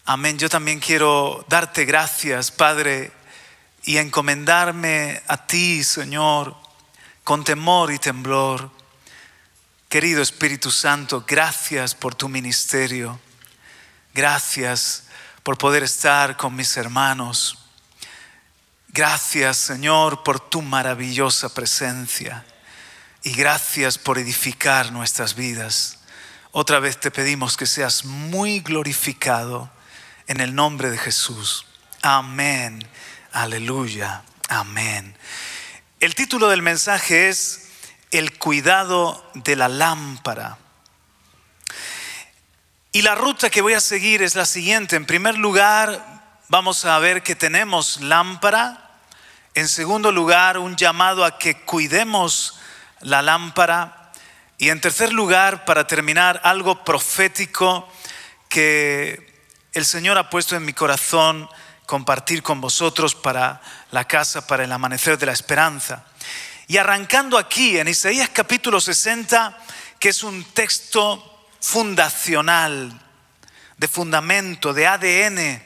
Amén. Yo también quiero darte gracias, Padre, y encomendarme a ti, Señor, con temor y temblor. Querido Espíritu Santo, gracias por tu ministerio. Gracias por poder estar con mis hermanos. Gracias, Señor, por tu maravillosa presencia. Y gracias por edificar nuestras vidas. Otra vez te pedimos que seas muy glorificado en el nombre de Jesús. Amén. Aleluya. Amén. El título del mensaje es El cuidado de la lámpara. Y la ruta que voy a seguir es la siguiente. En primer lugar, vamos a ver que tenemos lámpara. En segundo lugar, un llamado a que cuidemos la lámpara. Y en tercer lugar, para terminar, algo profético que el Señor ha puesto en mi corazón compartir con vosotros para la casa, para el amanecer de la esperanza. Y arrancando aquí en Isaías capítulo 60, que es un texto fundacional, de fundamento, de ADN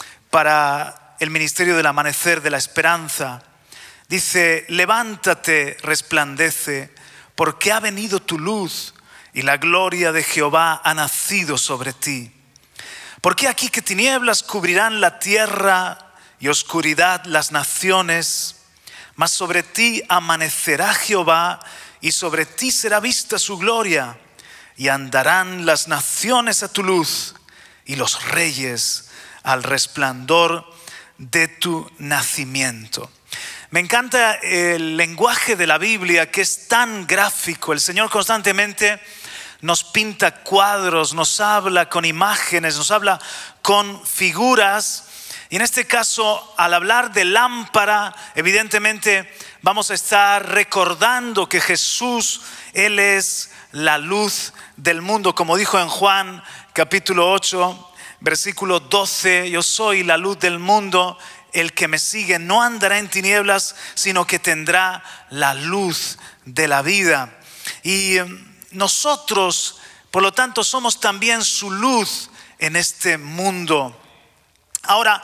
para el ministerio del amanecer de la esperanza. Dice: levántate, resplandece, porque ha venido tu luz y la gloria de Jehová ha nacido sobre ti. Porque aquí que tinieblas cubrirán la tierra y oscuridad las naciones, mas sobre ti amanecerá Jehová y sobre ti será vista su gloria. Y andarán las naciones a tu luz y los reyes al resplandor de tu nacimiento. Me encanta el lenguaje de la Biblia, que es tan gráfico. El Señor constantemente nos pinta cuadros, nos habla con imágenes, nos habla con figuras. Y en este caso, al hablar de lámpara, evidentemente vamos a estar recordando que Jesús, Él es la luz del mundo. Como dijo en Juan capítulo 8, versículo 12, yo soy la luz del mundo. El que me sigue no andará en tinieblas, sino que tendrá la luz de la vida. Y nosotros, por lo tanto, somos también su luz en este mundo. Ahora,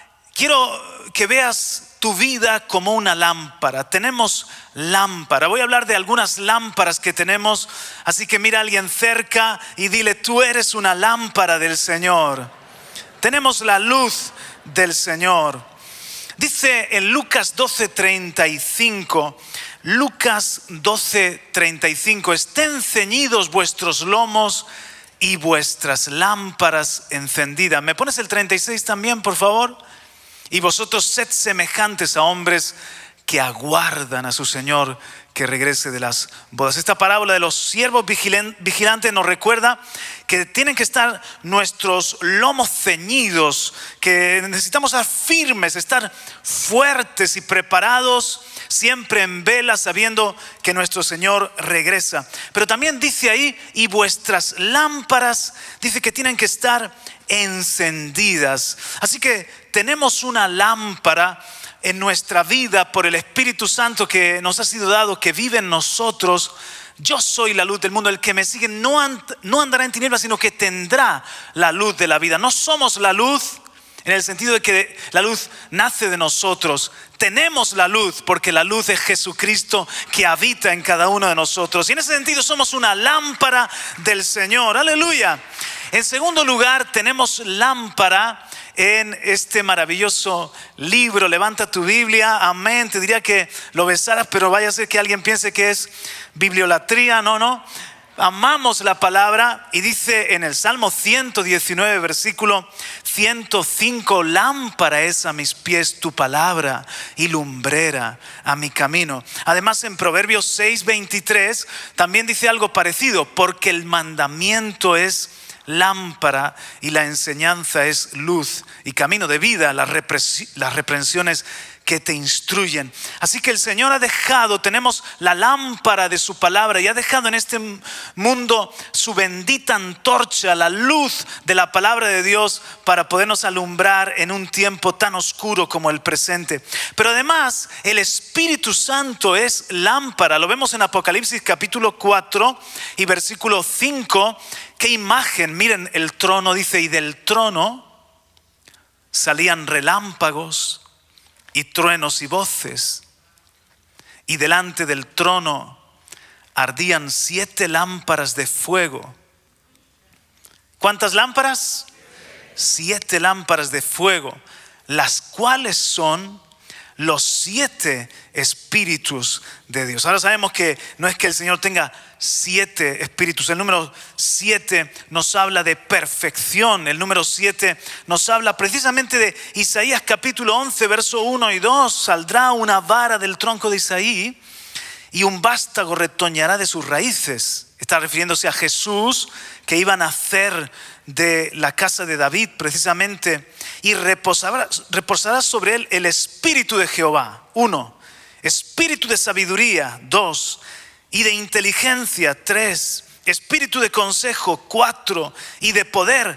quiero que veas tu vida como una lámpara. Tenemos lámpara. Voy a hablar de algunas lámparas que tenemos. Así que mira a alguien cerca y dile: tú eres una lámpara del Señor. Tenemos la luz del Señor. Dice en Lucas 12:35, Lucas 12:35, estén ceñidos vuestros lomos y vuestras lámparas encendidas. ¿Me pones el 36 también, por favor? Y vosotros sed semejantes a hombres que aguardan a su Señor que regrese de las bodas. Esta parábola de los siervos vigilantes nos recuerda que tienen que estar nuestros lomos ceñidos, que necesitamos estar firmes, estar fuertes y preparados, siempre en vela, sabiendo que nuestro Señor regresa. Pero también dice ahí: y vuestras lámparas, dice que tienen que estar encendidas. Así que tenemos una lámpara en nuestra vida por el Espíritu Santo que nos ha sido dado, que vive en nosotros. Yo soy la luz del mundo. El que me sigue no andará en tinieblas, sino que tendrá la luz de la vida. No somos la luz en el sentido de que la luz nace de nosotros. Tenemos la luz porque la luz es Jesucristo que habita en cada uno de nosotros. Y en ese sentido somos una lámpara del Señor. Aleluya. En segundo lugar, tenemos lámpara en este maravilloso libro. Levanta tu Biblia, amén. Te diría que lo besaras, pero vaya a ser que alguien piense que es bibliolatría. No. Amamos la palabra y dice en el Salmo 119, versículo 105, lámpara es a mis pies tu palabra y lumbrera a mi camino. Además, en Proverbios 6:23 también dice algo parecido: porque el mandamiento es lámpara y la enseñanza es luz y camino de vida, las reprensiones que te instruyen. Así que el Señor ha dejado, tenemos la lámpara de su palabra y ha dejado en este mundo su bendita antorcha, la luz de la palabra de Dios, para podernos alumbrar en un tiempo tan oscuro como el presente. Pero además el Espíritu Santo es lámpara. Lo vemos en Apocalipsis capítulo 4 y versículo 5. Qué imagen, miren el trono, dice, y del trono salían relámpagos y truenos y voces, y delante del trono ardían 7 lámparas de fuego. ¿Cuántas lámparas? 7 lámparas de fuego, las cuales son los 7 espíritus de Dios. Ahora sabemos que no es que el Señor tenga 7 espíritus. El número 7 nos habla de perfección. El número 7 nos habla precisamente de Isaías capítulo 11, verso 1 y 2. Saldrá una vara del tronco de Isaí y un vástago retoñará de sus raíces. Está refiriéndose a Jesús, que iba a nacer de la casa de David precisamente, y reposará sobre él el espíritu de Jehová. 1, espíritu de sabiduría. 2, y de inteligencia. 3, espíritu de consejo. 4, y de poder.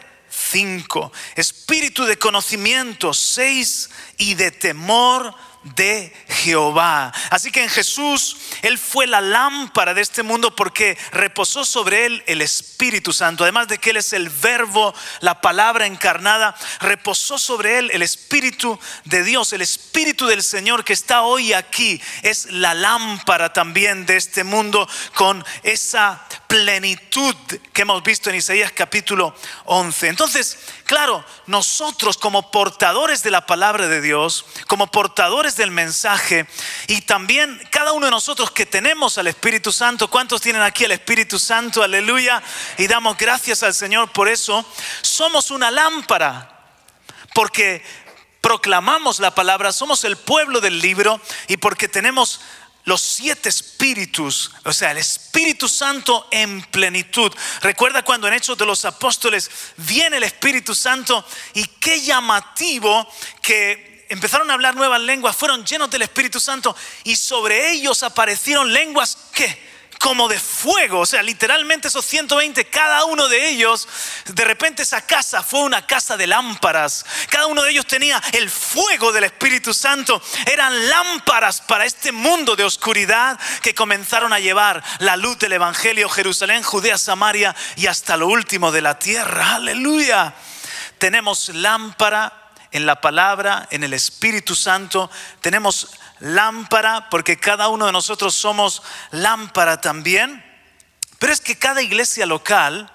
5, espíritu de conocimiento. 6, y de temor de Jehová. Así que en Jesús, Él fue la lámpara de este mundo porque reposó sobre Él el Espíritu Santo. Además de que Él es el Verbo, la palabra encarnada, reposó sobre Él el Espíritu de Dios, el Espíritu del Señor que está hoy aquí. Es la lámpara también de este mundo, con esa plenitud que hemos visto en Isaías capítulo 11. Entonces, claro, nosotros como portadores de la palabra de Dios, como portadores del mensaje, y también cada uno de nosotros que tenemos al Espíritu Santo. ¿Cuántos tienen aquí al Espíritu Santo? Aleluya. Y damos gracias al Señor por eso. Somos una lámpara porque proclamamos la palabra, somos el pueblo del libro, y porque tenemos los 7 espíritus, o sea, el Espíritu Santo en plenitud. Recuerda cuando en Hechos de los Apóstoles viene el Espíritu Santo, y qué llamativo que empezaron a hablar nuevas lenguas, fueron llenos del Espíritu Santo, y sobre ellos aparecieron lenguas que como de fuego. O sea, literalmente esos 120, cada uno de ellos, de repente esa casa fue una casa de lámparas. Cada uno de ellos tenía el fuego del Espíritu Santo. Eran lámparas para este mundo de oscuridad que comenzaron a llevar la luz del Evangelio, Jerusalén, Judea, Samaria y hasta lo último de la tierra. Aleluya. Tenemos lámpara en la palabra, en el Espíritu Santo. Tenemos lámpara porque cada uno de nosotros somos lámpara también. Pero es que cada iglesia local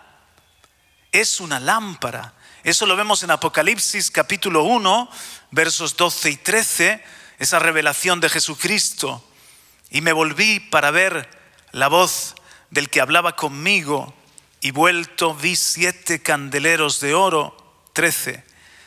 es una lámpara. Eso lo vemos en Apocalipsis capítulo 1, versos 12 y 13, esa revelación de Jesucristo. Y me volví para ver la voz del que hablaba conmigo, y vuelto vi 7 candeleros de oro. 13.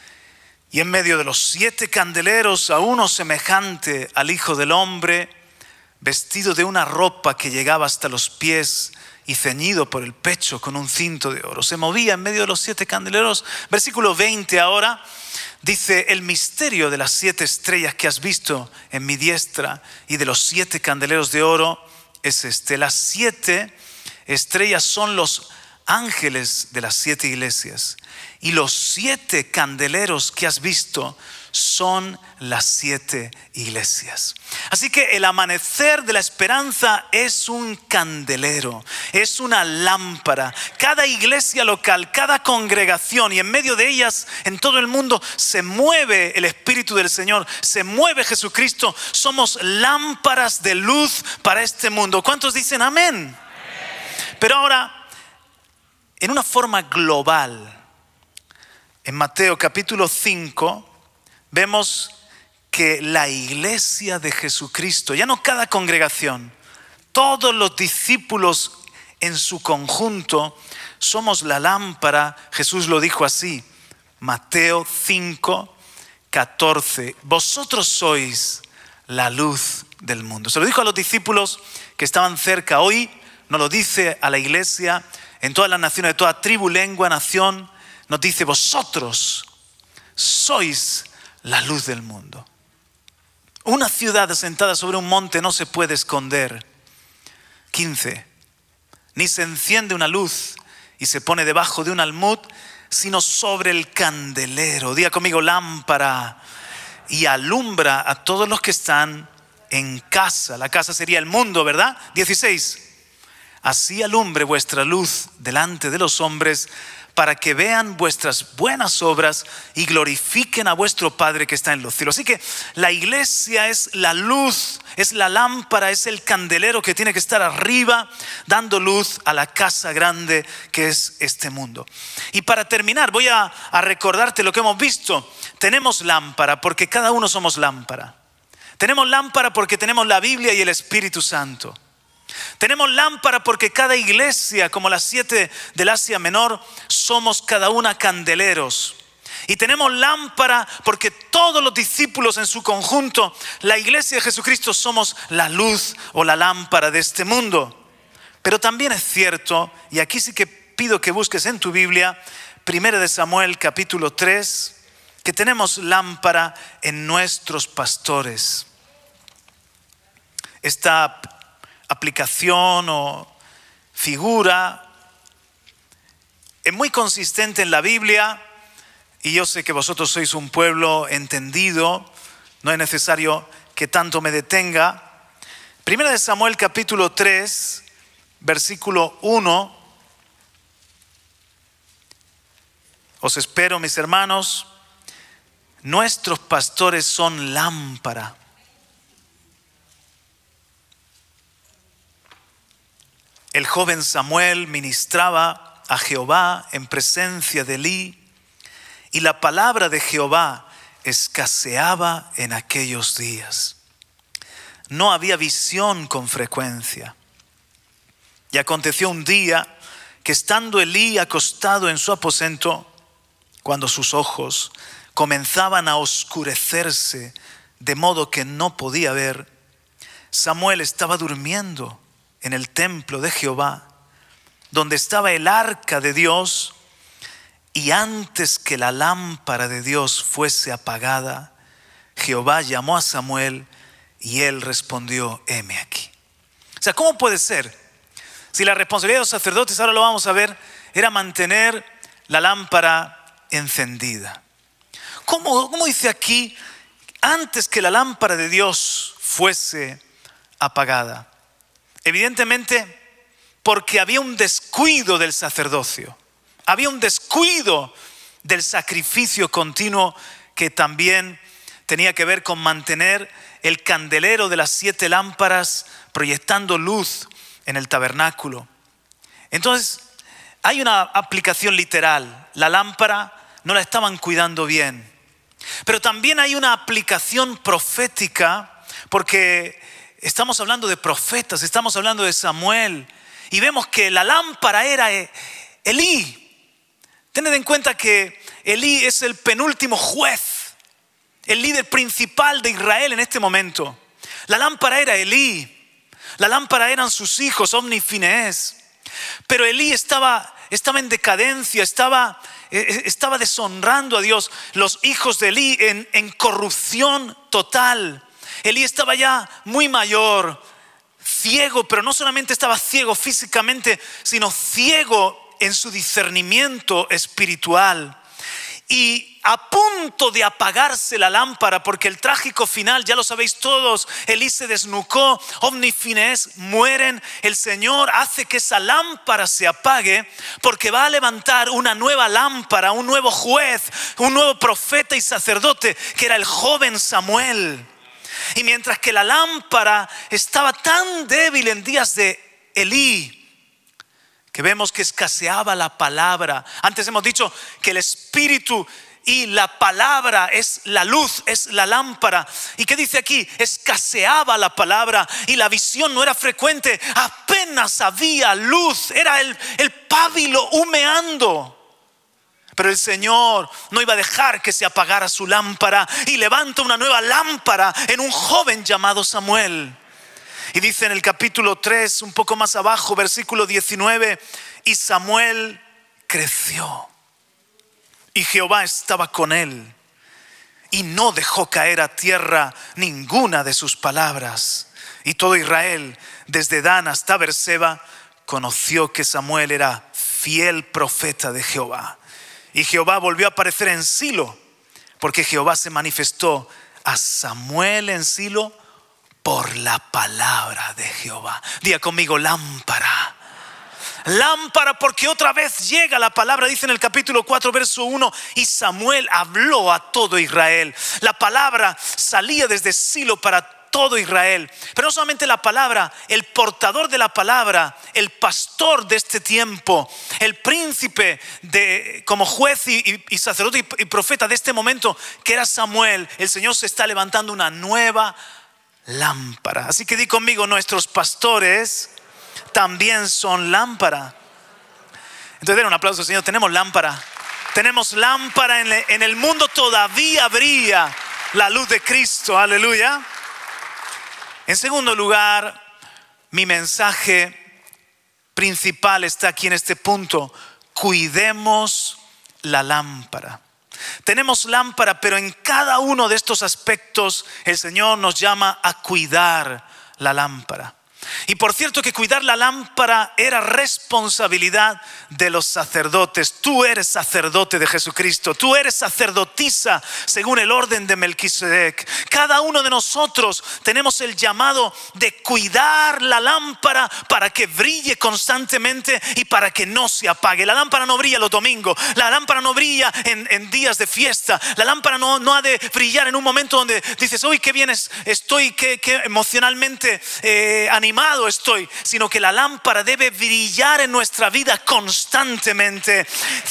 Y en medio de los 7 candeleros a uno semejante al Hijo del Hombre, vestido de una ropa que llegaba hasta los pies y ceñido por el pecho con un cinto de oro. Se movía en medio de los 7 candeleros. Versículo 20 ahora dice: el misterio de las 7 estrellas que has visto en mi diestra y de los 7 candeleros de oro es este. Las 7 estrellas son los ángeles de las 7 iglesias, y los 7 candeleros que has visto son las 7 iglesias. Así que el amanecer de la esperanza es un candelero, es una lámpara. Cada iglesia local, cada congregación, y en medio de ellas en todo el mundo se mueve el Espíritu del Señor, se mueve Jesucristo. Somos lámparas de luz para este mundo. ¿Cuántos dicen amén? Pero ahora, en una forma global, en Mateo capítulo 5 vemos que la iglesia de Jesucristo, ya no cada congregación, todos los discípulos en su conjunto, somos la lámpara. Jesús lo dijo así, Mateo 5, 14. Vosotros sois la luz del mundo. Se lo dijo a los discípulos que estaban cerca. Hoy nos lo dice a la iglesia en todas las naciones, de toda tribu, lengua, nación. Nos dice: vosotros sois la luz del mundo. Una ciudad asentada sobre un monte no se puede esconder. 15. Ni se enciende una luz y se pone debajo de un almud, sino sobre el candelero. Diga conmigo: lámpara. Y alumbra a todos los que están en casa. La casa sería el mundo, ¿verdad? 16. Así alumbre vuestra luz delante de los hombres, para que vean vuestras buenas obras y glorifiquen a vuestro Padre que está en los cielos. Así que la iglesia es la luz, es la lámpara, es el candelero que tiene que estar arriba dando luz a la casa grande que es este mundo. Y para terminar voy a recordarte lo que hemos visto. Tenemos lámpara porque cada uno somos lámpara. Tenemos lámpara porque tenemos la Biblia y el Espíritu Santo. Tenemos lámpara porque cada iglesia, como las 7 del Asia Menor, somos cada una candeleros. Y tenemos lámpara porque todos los discípulos en su conjunto, la iglesia de Jesucristo, somos la luz o la lámpara de este mundo. Pero también es cierto, y aquí sí que pido que busques en tu Biblia, 1 Samuel capítulo 3, que tenemos lámpara en nuestros pastores. Esta aplicación o figura es muy consistente en la Biblia y yo sé que vosotros sois un pueblo entendido, no es necesario que tanto me detenga. 1 Samuel capítulo 3, versículo 1. Os espero, mis hermanos. Nuestros pastores son lámpara. El joven Samuel ministraba a Jehová en presencia de Elí, y la palabra de Jehová escaseaba en aquellos días. No había visión con frecuencia. Y aconteció un día que estando Elí acostado en su aposento, cuando sus ojos comenzaban a oscurecerse de modo que no podía ver, Samuel estaba durmiendo en el templo de Jehová, donde estaba el arca de Dios, y antes que la lámpara de Dios fuese apagada, Jehová llamó a Samuel y él respondió: heme aquí. O sea, ¿cómo puede ser? Si la responsabilidad de los sacerdotes, ahora lo vamos a ver, era mantener la lámpara encendida. ¿Cómo dice aquí, antes que la lámpara de Dios fuese apagada? Evidentemente, porque había un descuido del sacerdocio. Había un descuido del sacrificio continuo que también tenía que ver con mantener el candelero de las 7 lámparas proyectando luz en el tabernáculo. Entonces, hay una aplicación literal. La lámpara no la estaban cuidando bien. Pero también hay una aplicación profética, porque estamos hablando de profetas, estamos hablando de Samuel, y vemos que la lámpara era Elí. Tened en cuenta que Elí es el penúltimo juez, el líder principal de Israel en este momento. La lámpara era Elí, la lámpara eran sus hijos, Ofni y Fineés. Pero Elí estaba en decadencia, estaba deshonrando a Dios. Los hijos de Elí en corrupción total. Elí estaba ya muy mayor, ciego, pero no solamente estaba ciego físicamente, sino ciego en su discernimiento espiritual. Y a punto de apagarse la lámpara, porque el trágico final, ya lo sabéis todos, Elí se desnucó, Ofni y Fineés mueren. El Señor hace que esa lámpara se apague, porque va a levantar una nueva lámpara, un nuevo juez, un nuevo profeta y sacerdote, que era el joven Samuel. Y mientras que la lámpara estaba tan débil en días de Elí, que vemos que escaseaba la palabra. Antes hemos dicho que el Espíritu y la palabra es la luz, es la lámpara. ¿Y qué dice aquí? Escaseaba la palabra y la visión no era frecuente. Apenas había luz, era el pábilo humeando. Pero el Señor no iba a dejar que se apagara su lámpara, y levanta una nueva lámpara en un joven llamado Samuel. Y dice en el capítulo 3, un poco más abajo, versículo 19, y Samuel creció y Jehová estaba con él, y no dejó caer a tierra ninguna de sus palabras. Y todo Israel, desde Dan hasta Beerseba, conoció que Samuel era fiel profeta de Jehová. Y Jehová volvió a aparecer en Silo, porque Jehová se manifestó a Samuel en Silo por la palabra de Jehová. Diga conmigo: lámpara. lámpara porque otra vez llega la palabra, dice en el capítulo 4, verso 1, y Samuel habló a todo Israel. La palabra salía desde Silo para todo Israel. Pero no solamente la palabra, el portador de la palabra, el pastor de este tiempo, el príncipe como juez y sacerdote y profeta de este momento, que era Samuel. El Señor se está levantando una nueva lámpara. Así que di conmigo, nuestros pastores también son lámpara. Entonces den un aplauso al Señor. Tenemos lámpara. Tenemos lámpara en el mundo. Todavía brilla la luz de Cristo. Aleluya. En segundo lugar, mi mensaje principal está aquí en este punto. Cuidemos la lámpara. Tenemos lámpara, pero en cada uno de estos aspectos el Señor nos llama a cuidar la lámpara. Y por cierto que cuidar la lámpara era responsabilidad de los sacerdotes. Tú eres sacerdote de Jesucristo. Tú eres sacerdotisa según el orden de Melquisedec. Cada uno de nosotros tenemos el llamado de cuidar la lámpara para que brille constantemente y para que no se apague. La lámpara no brilla los domingos. La lámpara no brilla en días de fiesta. La lámpara no ha de brillar en un momento donde dices, uy, qué bien estoy, qué emocionalmente animado estoy, sino que la lámpara debe brillar en nuestra vida constantemente,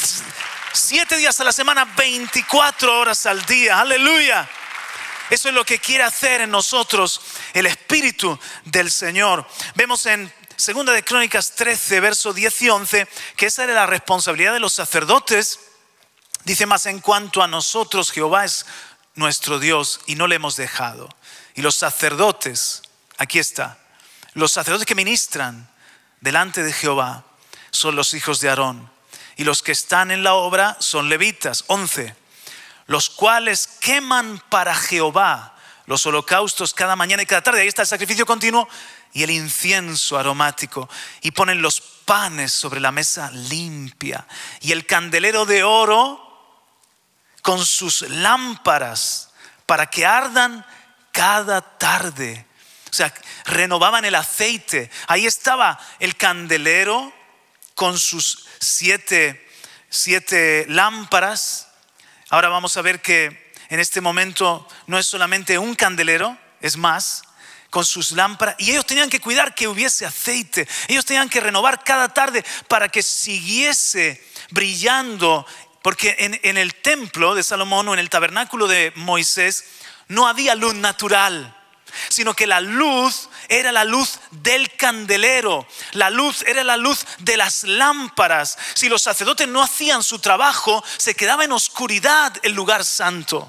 7 días a la semana, 24 horas al día. Aleluya. Eso es lo que quiere hacer en nosotros el Espíritu del Señor. Vemos en 2 de Crónicas 13, verso 10 y 11, que esa era la responsabilidad de los sacerdotes. Dice, más en cuanto a nosotros, Jehová es nuestro Dios y no le hemos dejado. Y los sacerdotes, aquí está, los sacerdotes que ministran delante de Jehová son los hijos de Aarón. Y los que están en la obra son levitas. 11. Los cuales queman para Jehová los holocaustos cada mañana y cada tarde. Ahí está el sacrificio continuo y el incienso aromático. Y ponen los panes sobre la mesa limpia. Y el candelero de oro con sus lámparas para que ardan cada tarde. O sea, renovaban el aceite. Ahí estaba el candelero con sus siete lámparas. Ahora vamos a ver que en este momento no es solamente un candelero, es más, con sus lámparas. Y ellos tenían que cuidar que hubiese aceite. Ellos tenían que renovar cada tarde para que siguiese brillando. Porque en el templo de Salomón o en el tabernáculo de Moisés no había luz natural, sino que la luz era la luz del candelero. La luz era la luz de las lámparas. Si los sacerdotes no hacían su trabajo, se quedaba en oscuridad el lugar santo.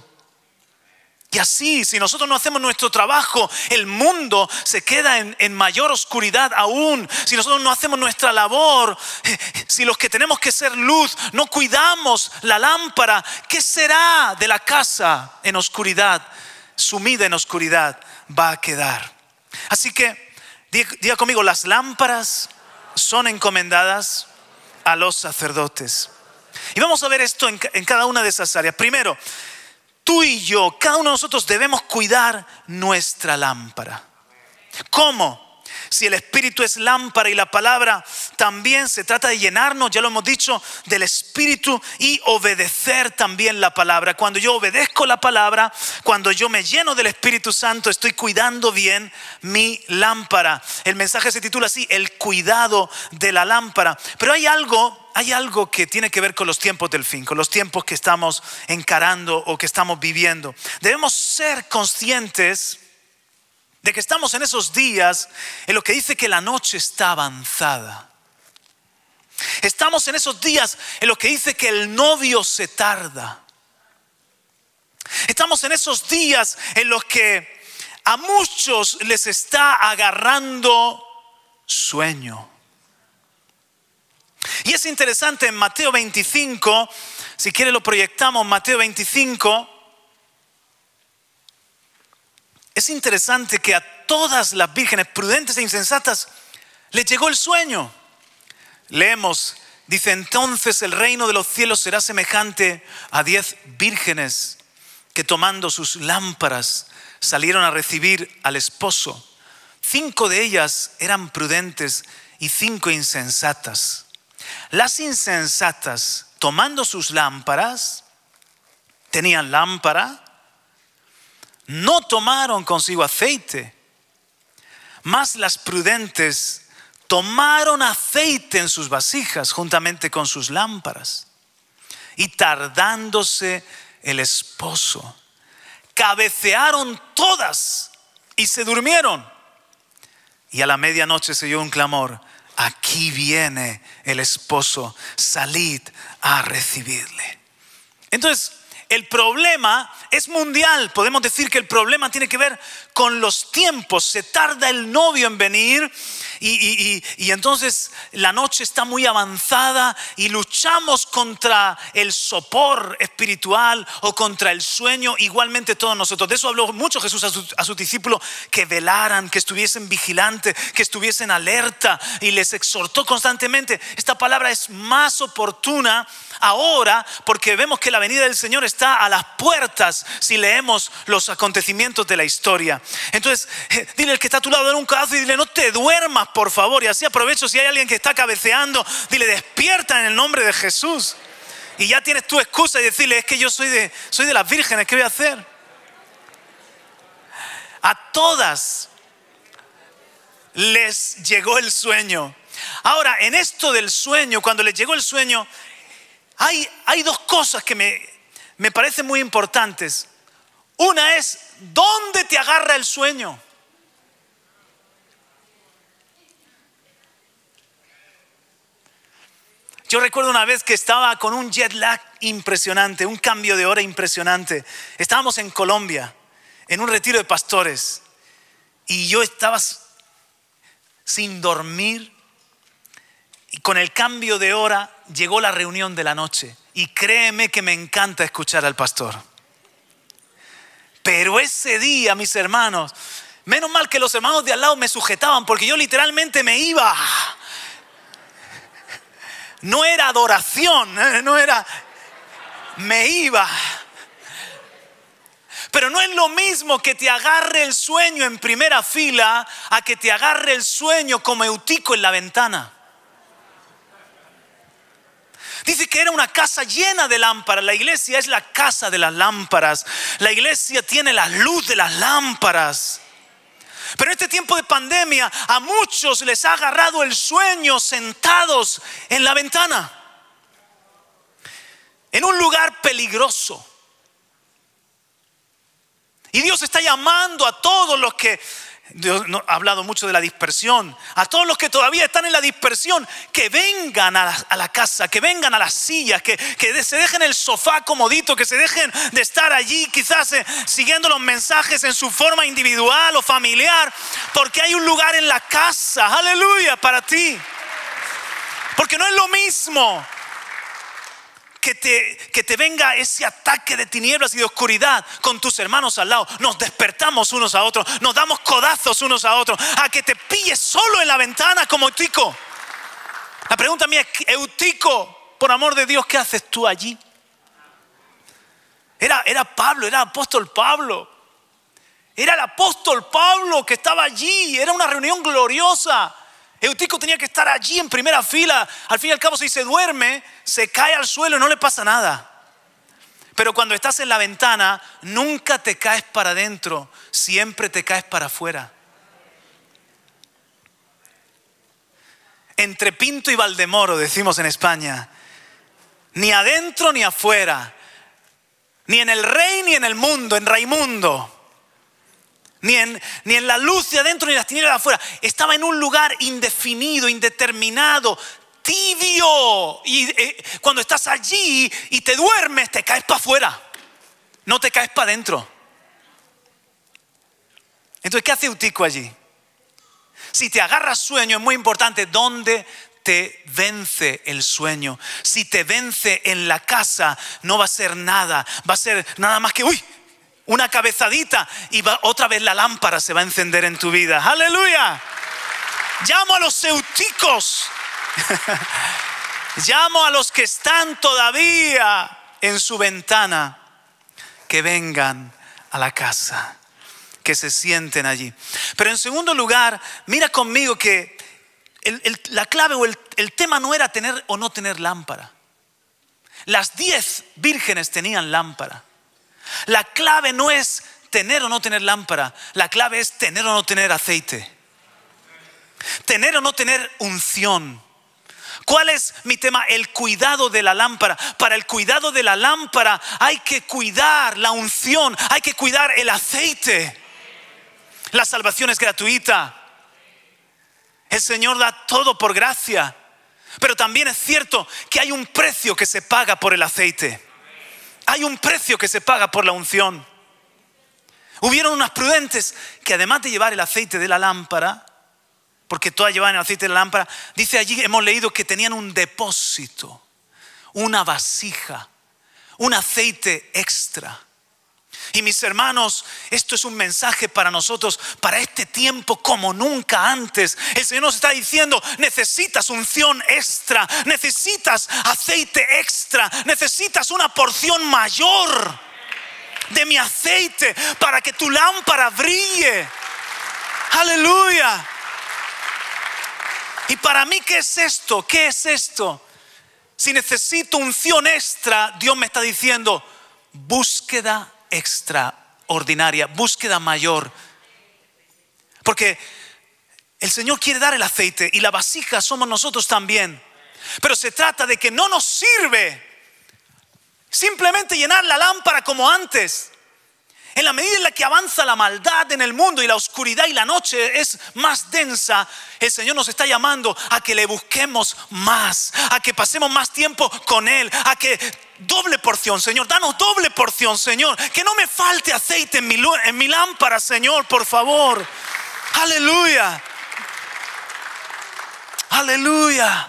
Y así, si nosotros no hacemos nuestro trabajo, el mundo se queda en mayor oscuridad aún. Si nosotros no hacemos nuestra labor, si los que tenemos que ser luz no cuidamos la lámpara, ¿qué será de la casa en oscuridad? Sumida en oscuridad va a quedar. Así que diga conmigo, las lámparas son encomendadas a los sacerdotes. Y vamos a ver esto en cada una de esas áreas. Primero, tú y yo, cada uno de nosotros debemos cuidar nuestra lámpara. ¿Cómo? Si el Espíritu es lámpara y la palabra también se trata de llenarnos, ya lo hemos dicho, del Espíritu y obedecer también la palabra. Cuando yo obedezco la palabra, cuando yo me lleno del Espíritu Santo, estoy cuidando bien mi lámpara. El mensaje se titula así, el cuidado de la lámpara. Pero hay algo que tiene que ver con los tiempos del fin, con los tiempos que estamos encarando o que estamos viviendo. Debemos ser conscientes de que estamos en esos días en los que dice que la noche está avanzada. Estamos en esos días en los que dice que el novio se tarda. Estamos en esos días en los que a muchos les está agarrando sueño. Y es interesante en Mateo 25, si quiere lo proyectamos, Mateo 25. Es interesante que a todas las vírgenes prudentes e insensatas les llegó el sueño. Leemos, dice, entonces el reino de los cielos será semejante a 10 vírgenes que tomando sus lámparas salieron a recibir al esposo. 5 de ellas eran prudentes y 5 insensatas. Las insensatas, tomando sus lámparas, tenían lámpara, no tomaron consigo aceite, mas las prudentes tomaron aceite en sus vasijas juntamente con sus lámparas. Y tardándose el esposo, cabecearon todas y se durmieron. Y a la medianoche se oyó un clamor: aquí viene el esposo, salid a recibirle. Entonces, el problema es mundial. Podemos decir que el problema tiene que ver con los tiempos. Se tarda el novio en venir y entonces la noche está muy avanzada y luchamos contra el sopor espiritual o contra el sueño. Igualmente todos nosotros. De eso habló mucho Jesús a sus discípulos, que velaran, que estuviesen vigilantes, que estuviesen alerta, y les exhortó constantemente. Esta palabra es más oportuna ahora porque vemos que la venida del Señor está a las puertas si leemos los acontecimientos de la historia. Entonces, dile al que está a tu lado, dale un codazo y dile: no te duermas, por favor. Y así aprovecho, si hay alguien que está cabeceando, dile: despierta en el nombre de Jesús. Y ya tienes tu excusa y decirle: es que yo soy de las vírgenes, ¿qué voy a hacer? A todas les llegó el sueño. Ahora, en esto del sueño, cuando les llegó el sueño, hay dos cosas que me parecen muy importantes. Una es: ¿dónde te agarra el sueño? Yo recuerdo una vez que estaba con un jet lag impresionante, un cambio de hora impresionante. Estábamos en Colombia, en un retiro de pastores, y yo estaba sin dormir, y con el cambio de hora llegó la reunión de la noche. Y créeme que me encanta escuchar al pastor. Pero ese día, mis hermanos, menos mal que los hermanos de al lado me sujetaban, porque yo literalmente me iba. No era adoración, me iba. Pero no es lo mismo que te agarre el sueño en primera fila a que te agarre el sueño como Eutico en la ventana. Dice que era una casa llena de lámparas. La iglesia es la casa de las lámparas. La iglesia tiene la luz de las lámparas. Pero en este tiempo de pandemia a muchos les ha agarrado el sueño sentados en la ventana, en un lugar peligroso. Y Dios está llamando a todos los que, Dios ha hablado mucho de la dispersión, a todos los que todavía están en la dispersión, que vengan a la casa, que vengan a las sillas, que se dejen el sofá comodito, que se dejen de estar allí quizás siguiendo los mensajes en su forma individual o familiar, porque hay un lugar en la casa, aleluya, para ti. Porque no es lo mismo que te venga ese ataque de tinieblas y de oscuridad con tus hermanos al lado. Nos despertamos unos a otros, nos damos codazos unos a otros, a que te pilles solo en la ventana como Eutico. La pregunta mía es: Eutico, por amor de Dios, ¿qué haces tú allí? Era Pablo, era el apóstol Pablo. Era el apóstol Pablo que estaba allí. Era una reunión gloriosa. Eutico tenía que estar allí en primera fila. Al fin y al cabo, si se duerme, se cae al suelo y no le pasa nada. Pero cuando estás en la ventana, nunca te caes para adentro, siempre te caes para afuera. Entre Pinto y Valdemoro, decimos en España, ni adentro ni afuera, ni en el rey ni en el mundo, en Raimundo. Ni en la luz de adentro ni en las tinieblas de afuera. Estaba en un lugar indefinido, indeterminado, tibio. Y cuando estás allí y te duermes, te caes para afuera. No te caes para adentro. Entonces, ¿qué hace Eutico allí? Si te agarras sueño, es muy importante dónde te vence el sueño. Si te vence en la casa, no va a ser nada. Va a ser nada más que una cabezadita y otra vez la lámpara se va a encender en tu vida. ¡Aleluya! Llamo a los euticos. Llamo a los que están todavía en su ventana, que vengan a la casa, que se sienten allí. Pero en segundo lugar, mira conmigo que la clave o el tema no era tener o no tener lámpara. Las 10 vírgenes tenían lámpara. La clave no es tener o no tener lámpara. La clave es tener o no tener aceite. Tener o no tener unción. ¿Cuál es mi tema? El cuidado de la lámpara. Para el cuidado de la lámpara hay que cuidar la unción, hay que cuidar el aceite. La salvación es gratuita. El Señor da todo por gracia. Pero también es cierto que hay un precio que se paga por el aceite. Hay un precio que se paga por la unción. Hubieron unas prudentes que además de llevar el aceite de la lámpara, porque todas llevaban el aceite de la lámpara, dice allí, hemos leído que tenían un depósito, una vasija, un aceite extra. Y mis hermanos, esto es un mensaje para nosotros, para este tiempo como nunca antes. El Señor nos está diciendo, necesitas unción extra, necesitas aceite extra, necesitas una porción mayor de mi aceite para que tu lámpara brille. Aleluya. Y para mí, ¿qué es esto? ¿Qué es esto? Si necesito unción extra, Dios me está diciendo, búsqueda extraordinaria, búsqueda mayor. Porque el Señor quiere dar el aceite y la vasija somos nosotros también. Pero se trata de que no nos sirve simplemente llenar la lámpara como antes. En la medida en la que avanza la maldad en el mundo y la oscuridad y la noche es más densa, el Señor nos está llamando a que le busquemos más, a que pasemos más tiempo con Él, a que doble porción, Señor, danos doble porción, Señor, que no me falte aceite en mi lámpara, Señor, por favor. Aleluya. Aleluya.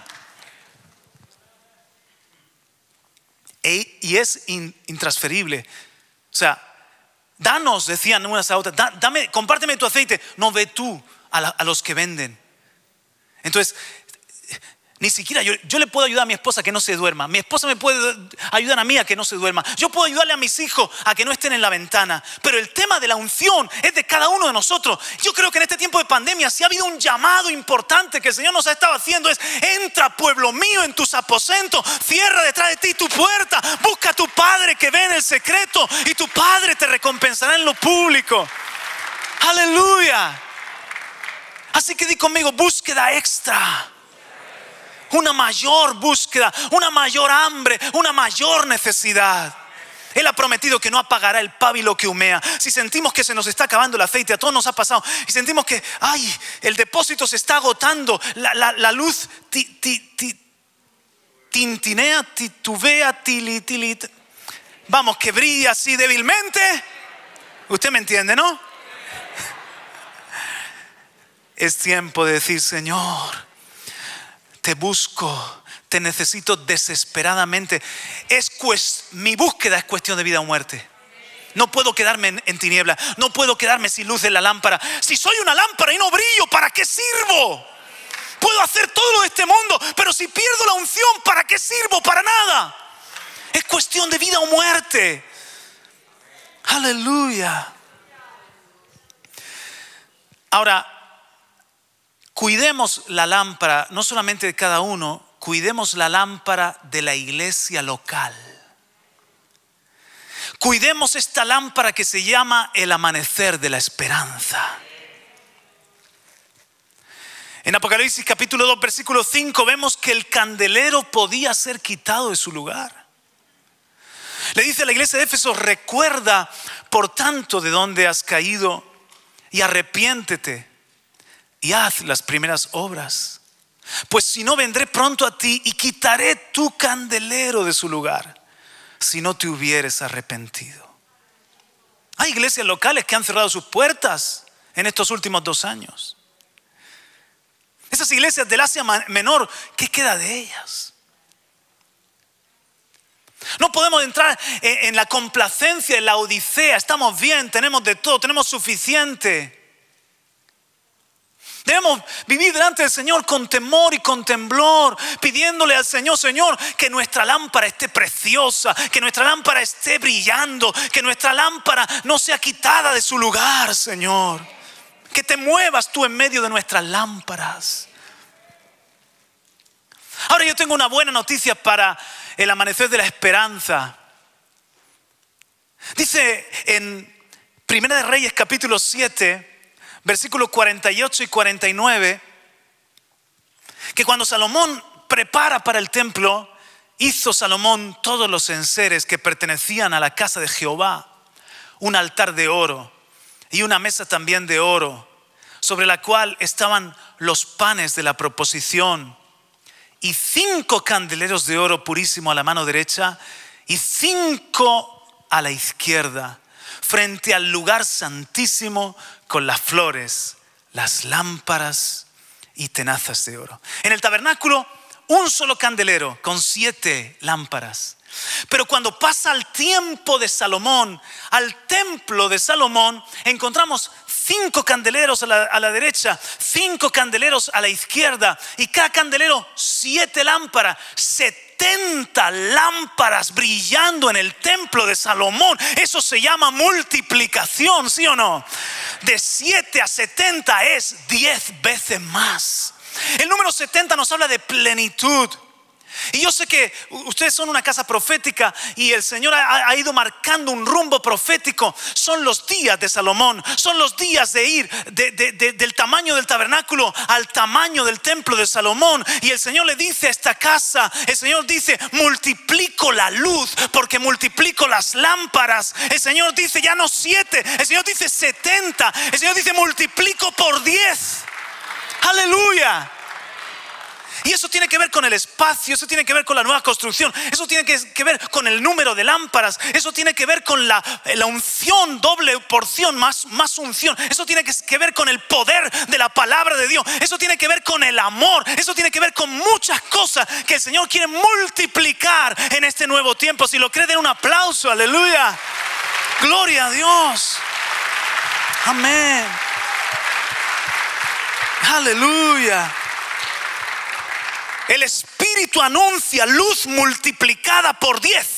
Y es intransferible. O sea, danos, decían unas a otras, compárteme tu aceite. No, ve tú a los que venden. Entonces, ni siquiera yo le puedo ayudar a mi esposa a que no se duerma. Mi esposa me puede ayudar a mí a que no se duerma. Yo puedo ayudarle a mis hijos a que no estén en la ventana. Pero el tema de la unción es de cada uno de nosotros. Yo creo que en este tiempo de pandemia, si ha habido un llamado importante que el Señor nos ha estado haciendo, es: entra, pueblo mío, en tus aposentos, cierra detrás de ti tu puerta, busca a tu Padre que ve en el secreto y tu Padre te recompensará en lo público. Aleluya. Así que di conmigo, búsqueda extra. Una mayor búsqueda, una mayor hambre, una mayor necesidad. Él ha prometido que no apagará el pábilo que humea. Si sentimos que se nos está acabando el aceite, a todos nos ha pasado, y sentimos que el depósito se está agotando, la luz tintinea, titubea, vamos, que brilla así débilmente. Usted me entiende, ¿no? Es tiempo de decir: Señor, te busco, te necesito desesperadamente. Mi búsqueda es cuestión de vida o muerte. No puedo quedarme en tinieblas. No puedo quedarme sin luz en la lámpara. Si soy una lámpara y no brillo, ¿para qué sirvo? Puedo hacer todo lo de este mundo, pero si pierdo la unción, ¿para qué sirvo? Para nada. Es cuestión de vida o muerte. Aleluya. Ahora, cuidemos la lámpara, no solamente de cada uno, cuidemos la lámpara de la iglesia local. Cuidemos esta lámpara que se llama el amanecer de la esperanza. En Apocalipsis capítulo 2, versículo 5, vemos que el candelero podía ser quitado de su lugar. Le dice a la iglesia de Éfeso: recuerda, por tanto, de dónde has caído y arrepiéntete y haz las primeras obras, pues si no, vendré pronto a ti y quitaré tu candelero de su lugar, si no te hubieres arrepentido. Hay iglesias locales que han cerrado sus puertas en estos últimos 2 años. Esas iglesias del Asia Menor, ¿qué queda de ellas? No podemos entrar en la complacencia, en la odisea. Estamos bien, tenemos de todo, tenemos suficiente. Debemos vivir delante del Señor con temor y con temblor, pidiéndole al Señor: Señor, que nuestra lámpara esté preciosa, que nuestra lámpara esté brillando, que nuestra lámpara no sea quitada de su lugar, Señor. Que te muevas tú en medio de nuestras lámparas. Ahora yo tengo una buena noticia para el amanecer de la esperanza. Dice en Primera de Reyes capítulo 7, versículos 48 y 49, que cuando Salomón prepara para el templo, hizo Salomón todos los enseres que pertenecían a la casa de Jehová, un altar de oro y una mesa también de oro, sobre la cual estaban los panes de la proposición, y 5 candeleros de oro purísimo a la mano derecha y 5 a la izquierda, frente al lugar santísimo, con las flores, las lámparas y tenazas de oro. En el tabernáculo, un solo candelero con 7 lámparas. Pero cuando pasa el tiempo de Salomón, al templo de Salomón, encontramos 5 candeleros a la derecha, 5 candeleros a la izquierda, y cada candelero 7 lámparas, 70 lámparas brillando en el templo de Salomón. Eso se llama multiplicación, ¿sí o no? De 7 a 70 es 10 veces más. El número 70 nos habla de plenitud. Y yo sé que ustedes son una casa profética y el Señor ha ido marcando un rumbo profético. Son los días de Salomón, son los días de ir del tamaño del tabernáculo al tamaño del templo de Salomón. Y el Señor le dice a esta casa, el Señor dice: multiplico la luz porque multiplico las lámparas. El Señor dice ya no 7, el Señor dice 70, el Señor dice multiplico por 10. Aleluya. Y eso tiene que ver con el espacio, eso tiene que ver con la nueva construcción, eso tiene que ver con el número de lámparas, eso tiene que ver con la unción, doble porción, más unción, eso tiene que ver con el poder de la palabra de Dios, eso tiene que ver con el amor, eso tiene que ver con muchas cosas que el Señor quiere multiplicar en este nuevo tiempo. Si lo creen, den un aplauso, aleluya, gloria a Dios, amén, aleluya. El Espíritu anuncia luz multiplicada por 10.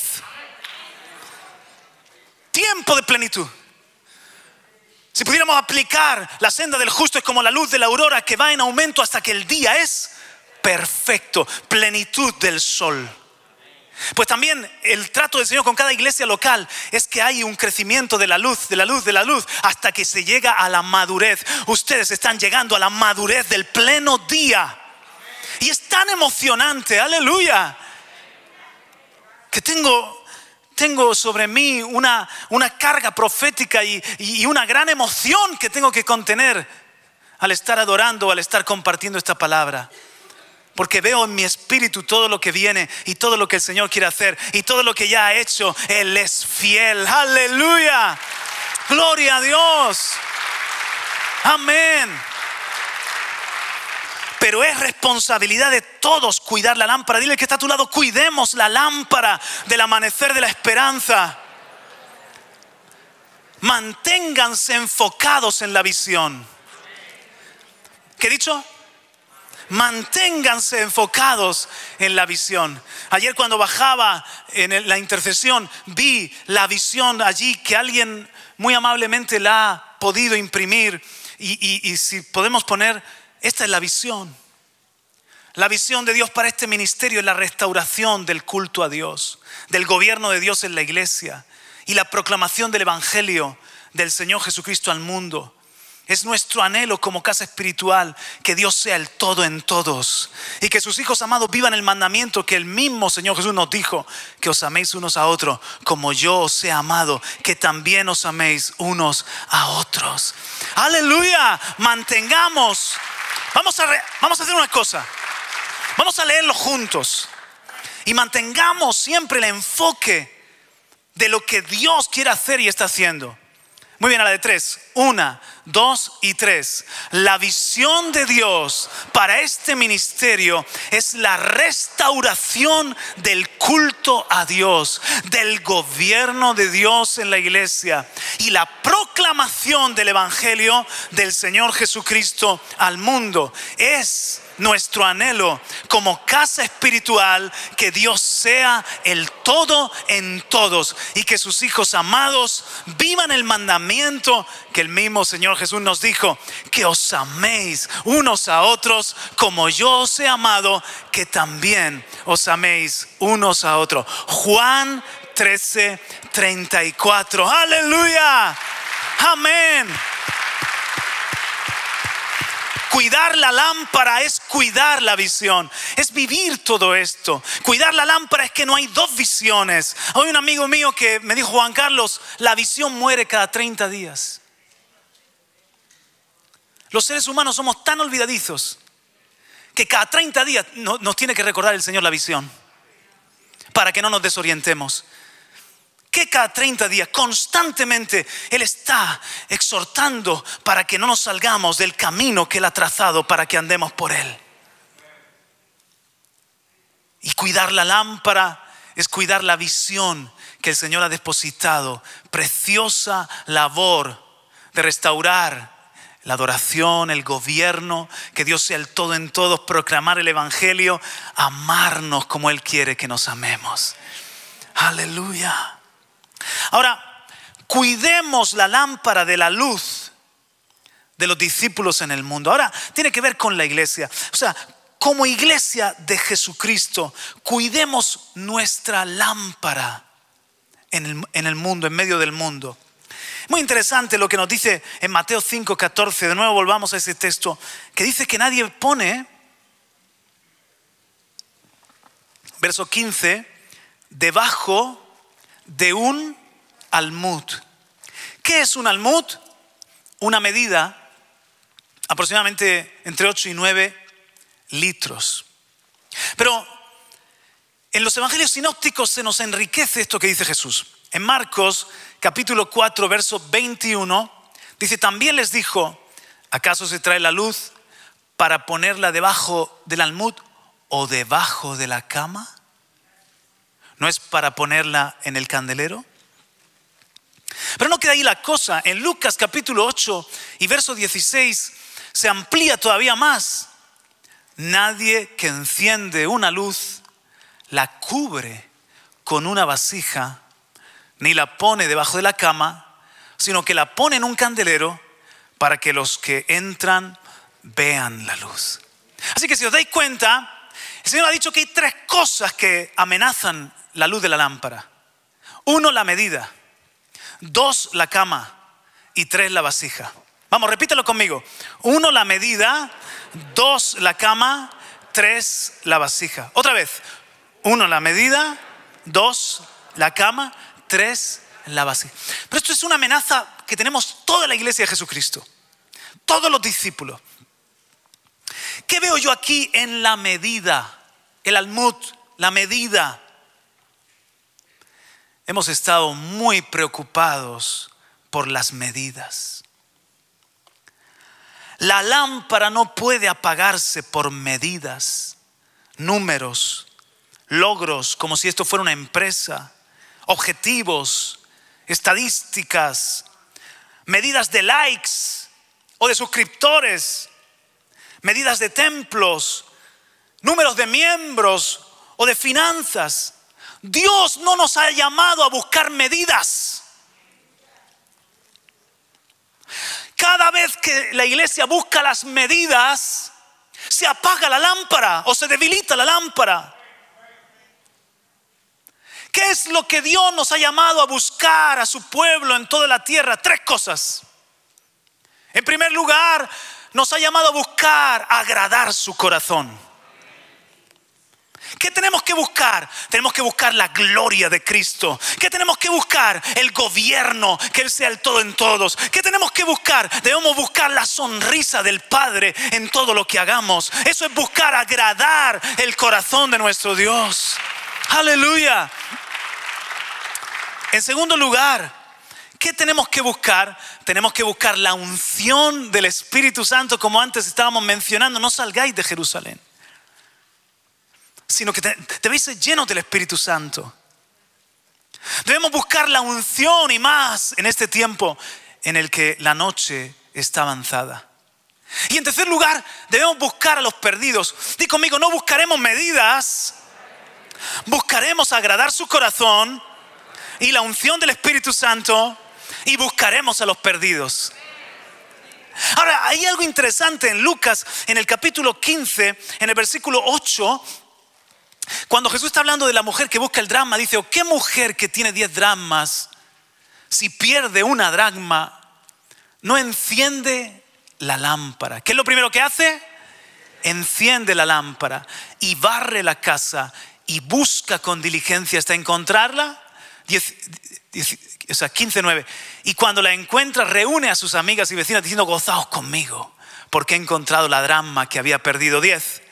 Tiempo de plenitud. Si pudiéramos aplicar, la senda del justo es como la luz de la aurora que va en aumento hasta que el día es perfecto. Plenitud del sol. Pues también el trato del Señor con cada iglesia local es que hay un crecimiento de la luz, de la luz, de la luz, hasta que se llega a la madurez. Ustedes están llegando a la madurez del pleno día. Y es tan emocionante, aleluya, que tengo sobre mí una carga profética y una gran emoción que tengo que contener al estar adorando, al estar compartiendo esta palabra. Porque veo en mi espíritu todo lo que viene y todo lo que el Señor quiere hacer y todo lo que ya ha hecho. Él es fiel, aleluya, gloria a Dios, amén. Pero es responsabilidad de todos cuidar la lámpara. Dile que está a tu lado: cuidemos la lámpara del amanecer de la esperanza. Manténganse enfocados en la visión. ¿Qué he dicho? Manténganse enfocados en la visión. Ayer cuando bajaba en la intercesión, vi la visión allí que alguien muy amablemente la ha podido imprimir. Y si podemos poner: esta es la visión. La visión de Dios para este ministerio es la restauración del culto a Dios, del gobierno de Dios en la iglesia y la proclamación del evangelio del Señor Jesucristo al mundo. Es nuestro anhelo como casa espiritual que Dios sea el todo en todos y que sus hijos amados vivan el mandamiento que el mismo Señor Jesús nos dijo: que os améis unos a otros como yo os he amado, que también os améis unos a otros. Aleluya, mantengamos. Vamos a hacer una cosa. Vamos a leerlo juntos y mantengamos siempre el enfoque de lo que Dios quiere hacer y está haciendo. Muy bien, a la de 3. 1, 2 y 3. La visión de Dios para este ministerio es la restauración del culto a Dios, del gobierno de Dios en la iglesia y la proclamación del evangelio del Señor Jesucristo al mundo. Es nuestro anhelo como casa espiritual, que Dios sea el todo en todos y que sus hijos amados vivan el mandamiento que el mismo Señor Jesús nos dijo, que os améis unos a otros como yo os he amado, que también os améis unos a otros. Juan 13:34. ¡Aleluya! ¡Amén! Cuidar la lámpara es cuidar la visión, es vivir todo esto. Cuidar la lámpara es que no hay dos visiones. Hay un amigo mío que me dijo, Juan Carlos, la visión muere cada 30 días. Los seres humanos somos tan olvidadizos que cada 30 días nos tiene que recordar el Señor la visión para que no nos desorientemos. Que cada 30 días constantemente Él está exhortando para que no nos salgamos del camino que Él ha trazado para que andemos por Él. Y cuidar la lámpara es cuidar la visión que el Señor ha depositado. Preciosa labor de restaurar la adoración, el gobierno, que Dios sea el todo en todos, proclamar el evangelio, amarnos como Él quiere que nos amemos. Aleluya. Ahora, cuidemos la lámpara de la luz de los discípulos en el mundo. Ahora, tiene que ver con la iglesia. O sea, como iglesia de Jesucristo, cuidemos nuestra lámpara en el mundo, en medio del mundo. Muy interesante lo que nos dice en Mateo 5:14. De nuevo volvamos a ese texto que dice que nadie pone, verso 15, debajo de un almud. ¿Qué es un almud? Una medida aproximadamente entre 8 y 9 litros. Pero en los evangelios sinópticos se nos enriquece esto que dice Jesús. En Marcos capítulo 4 verso 21 dice, también les dijo, ¿acaso se trae la luz para ponerla debajo del almud o debajo de la cama? ¿No es para ponerla en el candelero? Pero no queda ahí la cosa. En Lucas capítulo 8 y verso 16 se amplía todavía más. Nadie que enciende una luz la cubre con una vasija, ni la pone debajo de la cama, sino que la pone en un candelero para que los que entran vean la luz. Así que si os dais cuenta, el Señor ha dicho que hay 3 cosas que amenazan la luz de la lámpara. 1, la medida. 2, la cama. Y 3, la vasija. Vamos, repítelo conmigo. 1, la medida. 2, la cama. 3, la vasija. Otra vez. 1, la medida. 2, la cama. 3, la vasija. Pero esto es una amenaza que tenemos toda la iglesia de Jesucristo. Todos los discípulos. ¿Qué veo yo aquí en la medida? El almud, la medida. Hemos estado muy preocupados por las medidas. La lámpara no puede apagarse por medidas, números, logros, como si esto fuera una empresa, objetivos, estadísticas, medidas de likes o de suscriptores, medidas de templos, números de miembros o de finanzas. Dios no nos ha llamado a buscar medidas. Cada vez que la iglesia busca las medidas, se apaga la lámpara o se debilita la lámpara. ¿Qué es lo que Dios nos ha llamado a buscar a su pueblo en toda la tierra? 3 cosas. En primer lugar, nos ha llamado a buscar agradar su corazón. ¿Qué tenemos que buscar? Tenemos que buscar la gloria de Cristo. ¿Qué tenemos que buscar? El gobierno, que Él sea el todo en todos. ¿Qué tenemos que buscar? Debemos buscar la sonrisa del Padre en todo lo que hagamos. Eso es buscar agradar el corazón de nuestro Dios. Aleluya. En segundo lugar, ¿qué tenemos que buscar? Tenemos que buscar la unción del Espíritu Santo, como antes estábamos mencionando. No salgáis de Jerusalén, sino que debéis ser llenos del Espíritu Santo. Debemos buscar la unción y más en este tiempo en el que la noche está avanzada. Y en tercer lugar, debemos buscar a los perdidos. Di conmigo, no buscaremos medidas, buscaremos agradar su corazón y la unción del Espíritu Santo y buscaremos a los perdidos. Ahora, hay algo interesante en Lucas, en el capítulo 15, en el versículo 8, cuando Jesús está hablando de la mujer que busca el dracma, dice, ¿o qué mujer que tiene 10 dracmas, si pierde una dracma, no enciende la lámpara? ¿Qué es lo primero que hace? Enciende la lámpara y barre la casa y busca con diligencia hasta encontrarla. 15:9. Y cuando la encuentra, reúne a sus amigas y vecinas diciendo, gozaos conmigo, porque he encontrado la dracma que había perdido. 10.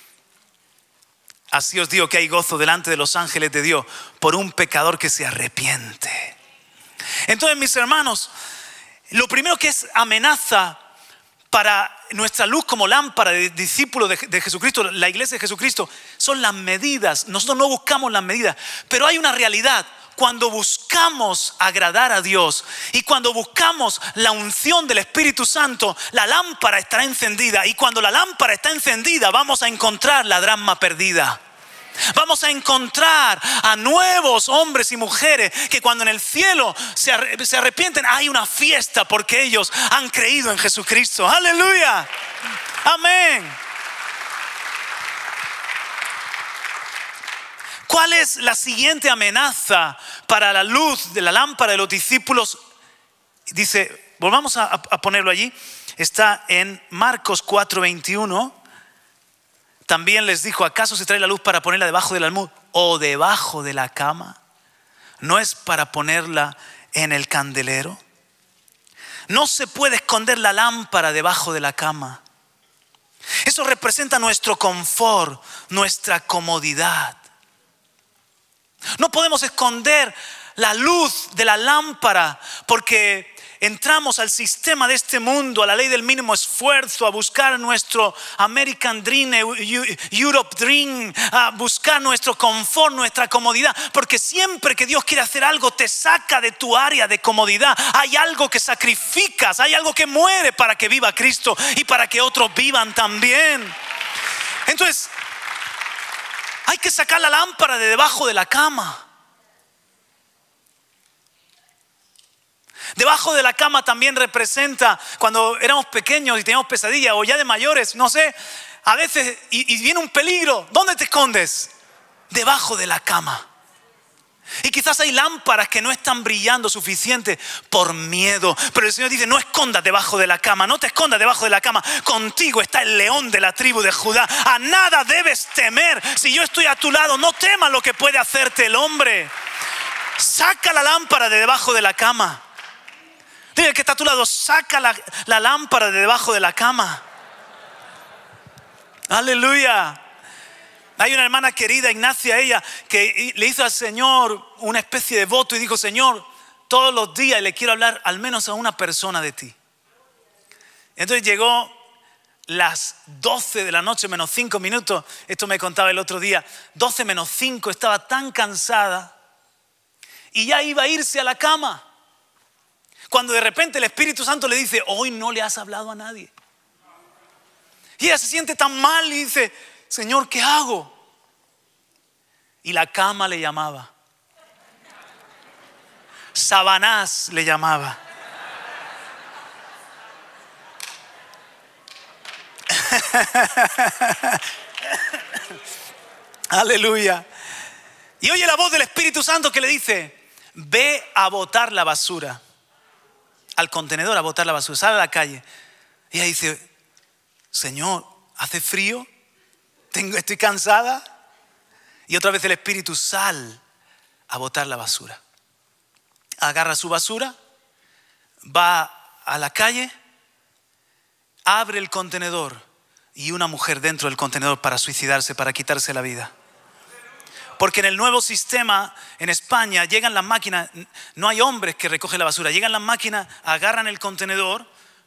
Así os digo que hay gozo delante de los ángeles de Dios por un pecador que se arrepiente. Entonces, mis hermanos, lo primero que es amenaza para nuestra luz como lámpara de discípulos de Jesucristo, la iglesia de Jesucristo, son las medidas. Nosotros no buscamos las medidas, pero hay una realidad. Cuando buscamos agradar a Dios y cuando buscamos la unción del Espíritu Santo, la lámpara estará encendida. Y cuando la lámpara está encendida, vamos a encontrar la dracma perdida. Vamos a encontrar a nuevos hombres y mujeres que cuando en el cielo se arrepienten, hay una fiesta porque ellos han creído en Jesucristo. ¡Aleluya! ¡Amén! ¿Cuál es la siguiente amenaza para la luz de la lámpara de los discípulos? Dice, volvamos a ponerlo allí. Está en Marcos 4:21. También les dijo, ¿acaso se trae la luz para ponerla debajo del almud o debajo de la cama? ¿No es para ponerla en el candelero? No se puede esconder la lámpara debajo de la cama. Eso representa nuestro confort, nuestra comodidad. No podemos esconder la luz de la lámpara porque entramos al sistema de este mundo, a la ley del mínimo esfuerzo, a buscar nuestro American Dream, Europe Dream, a buscar nuestro confort, nuestra comodidad. Porque siempre que Dios quiere hacer algo, te saca de tu área de comodidad. Hay algo que sacrificas, hay algo que muere para que viva Cristo y para que otros vivan también. Entonces, hay que sacar la lámpara de debajo de la cama. Debajo de la cama también representa cuando éramos pequeños y teníamos pesadillas o ya de mayores, no sé, a veces y viene un peligro. ¿Dónde te escondes? Debajo de la cama. Y quizás hay lámparas que no están brillando suficiente por miedo. Pero el Señor dice, no escondas debajo de la cama, no te escondas debajo de la cama. Contigo está el león de la tribu de Judá. A nada debes temer. Si yo estoy a tu lado, no temas lo que puede hacerte el hombre. Saca la lámpara de debajo de la cama. Dile que está a tu lado, saca la lámpara de debajo de la cama. Aleluya. Hay una hermana querida, Ignacia, ella, que le hizo al Señor una especie de voto y dijo, Señor, todos los días le quiero hablar al menos a una persona de ti. Entonces llegó las 12 de la noche menos 5 minutos, esto me contaba el otro día, 12 menos 5, estaba tan cansada y ya iba a irse a la cama. Cuando de repente el Espíritu Santo le dice, hoy no le has hablado a nadie. Y ella se siente tan mal y dice, Señor, ¿qué hago? Y la cama le llamaba. Sabanás le llamaba. Aleluya. Y oye la voz del Espíritu Santo que le dice, ve a botar la basura. Al contenedor a botar la basura, sale a la calle. Y ella dice, Señor, ¿hace frío? Estoy cansada. Y otra vez el Espíritu, sal a botar la basura. Agarra su basura, va a la calle, abre el contenedor y una mujer dentro del contenedor para suicidarse, para quitarse la vida. Porque en el nuevo sistema en España llegan las máquinas, no hay hombres que recogen la basura, llegan las máquinas, agarran el contenedor,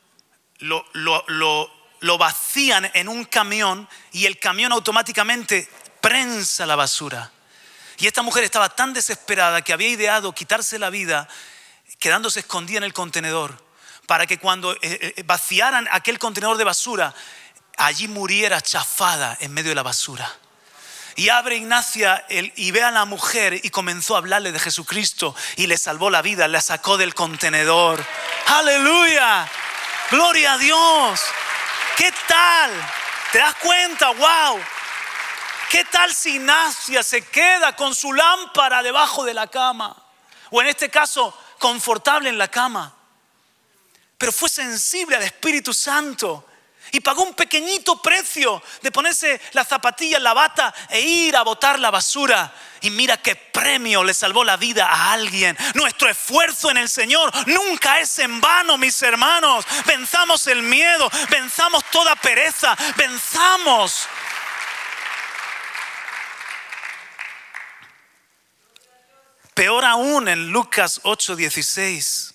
lo vacían en un camión y el camión automáticamente prensa la basura. Y esta mujer estaba tan desesperada que había ideado quitarse la vida quedándose escondida en el contenedor, para que cuando vaciaran aquel contenedor de basura, allí muriera chafada en medio de la basura. Y abre Ignacia y ve a la mujer y comenzó a hablarle de Jesucristo y le salvó la vida, la sacó del contenedor. ¡Aleluya! ¡Gloria a Dios! ¿Qué tal? ¿Te das cuenta? ¡Wow! ¿Qué tal si Ignacia se queda con su lámpara debajo de la cama? O en este caso, confortable en la cama. Pero fue sensible al Espíritu Santo y pagó un pequeñito precio de ponerse las zapatillas, la bata e ir a botar la basura. Y mira qué premio le salvó la vida a alguien. Nuestro esfuerzo en el Señor nunca es en vano, mis hermanos. Venzamos el miedo, venzamos toda pereza, venzamos. Peor aún, en Lucas 8:16.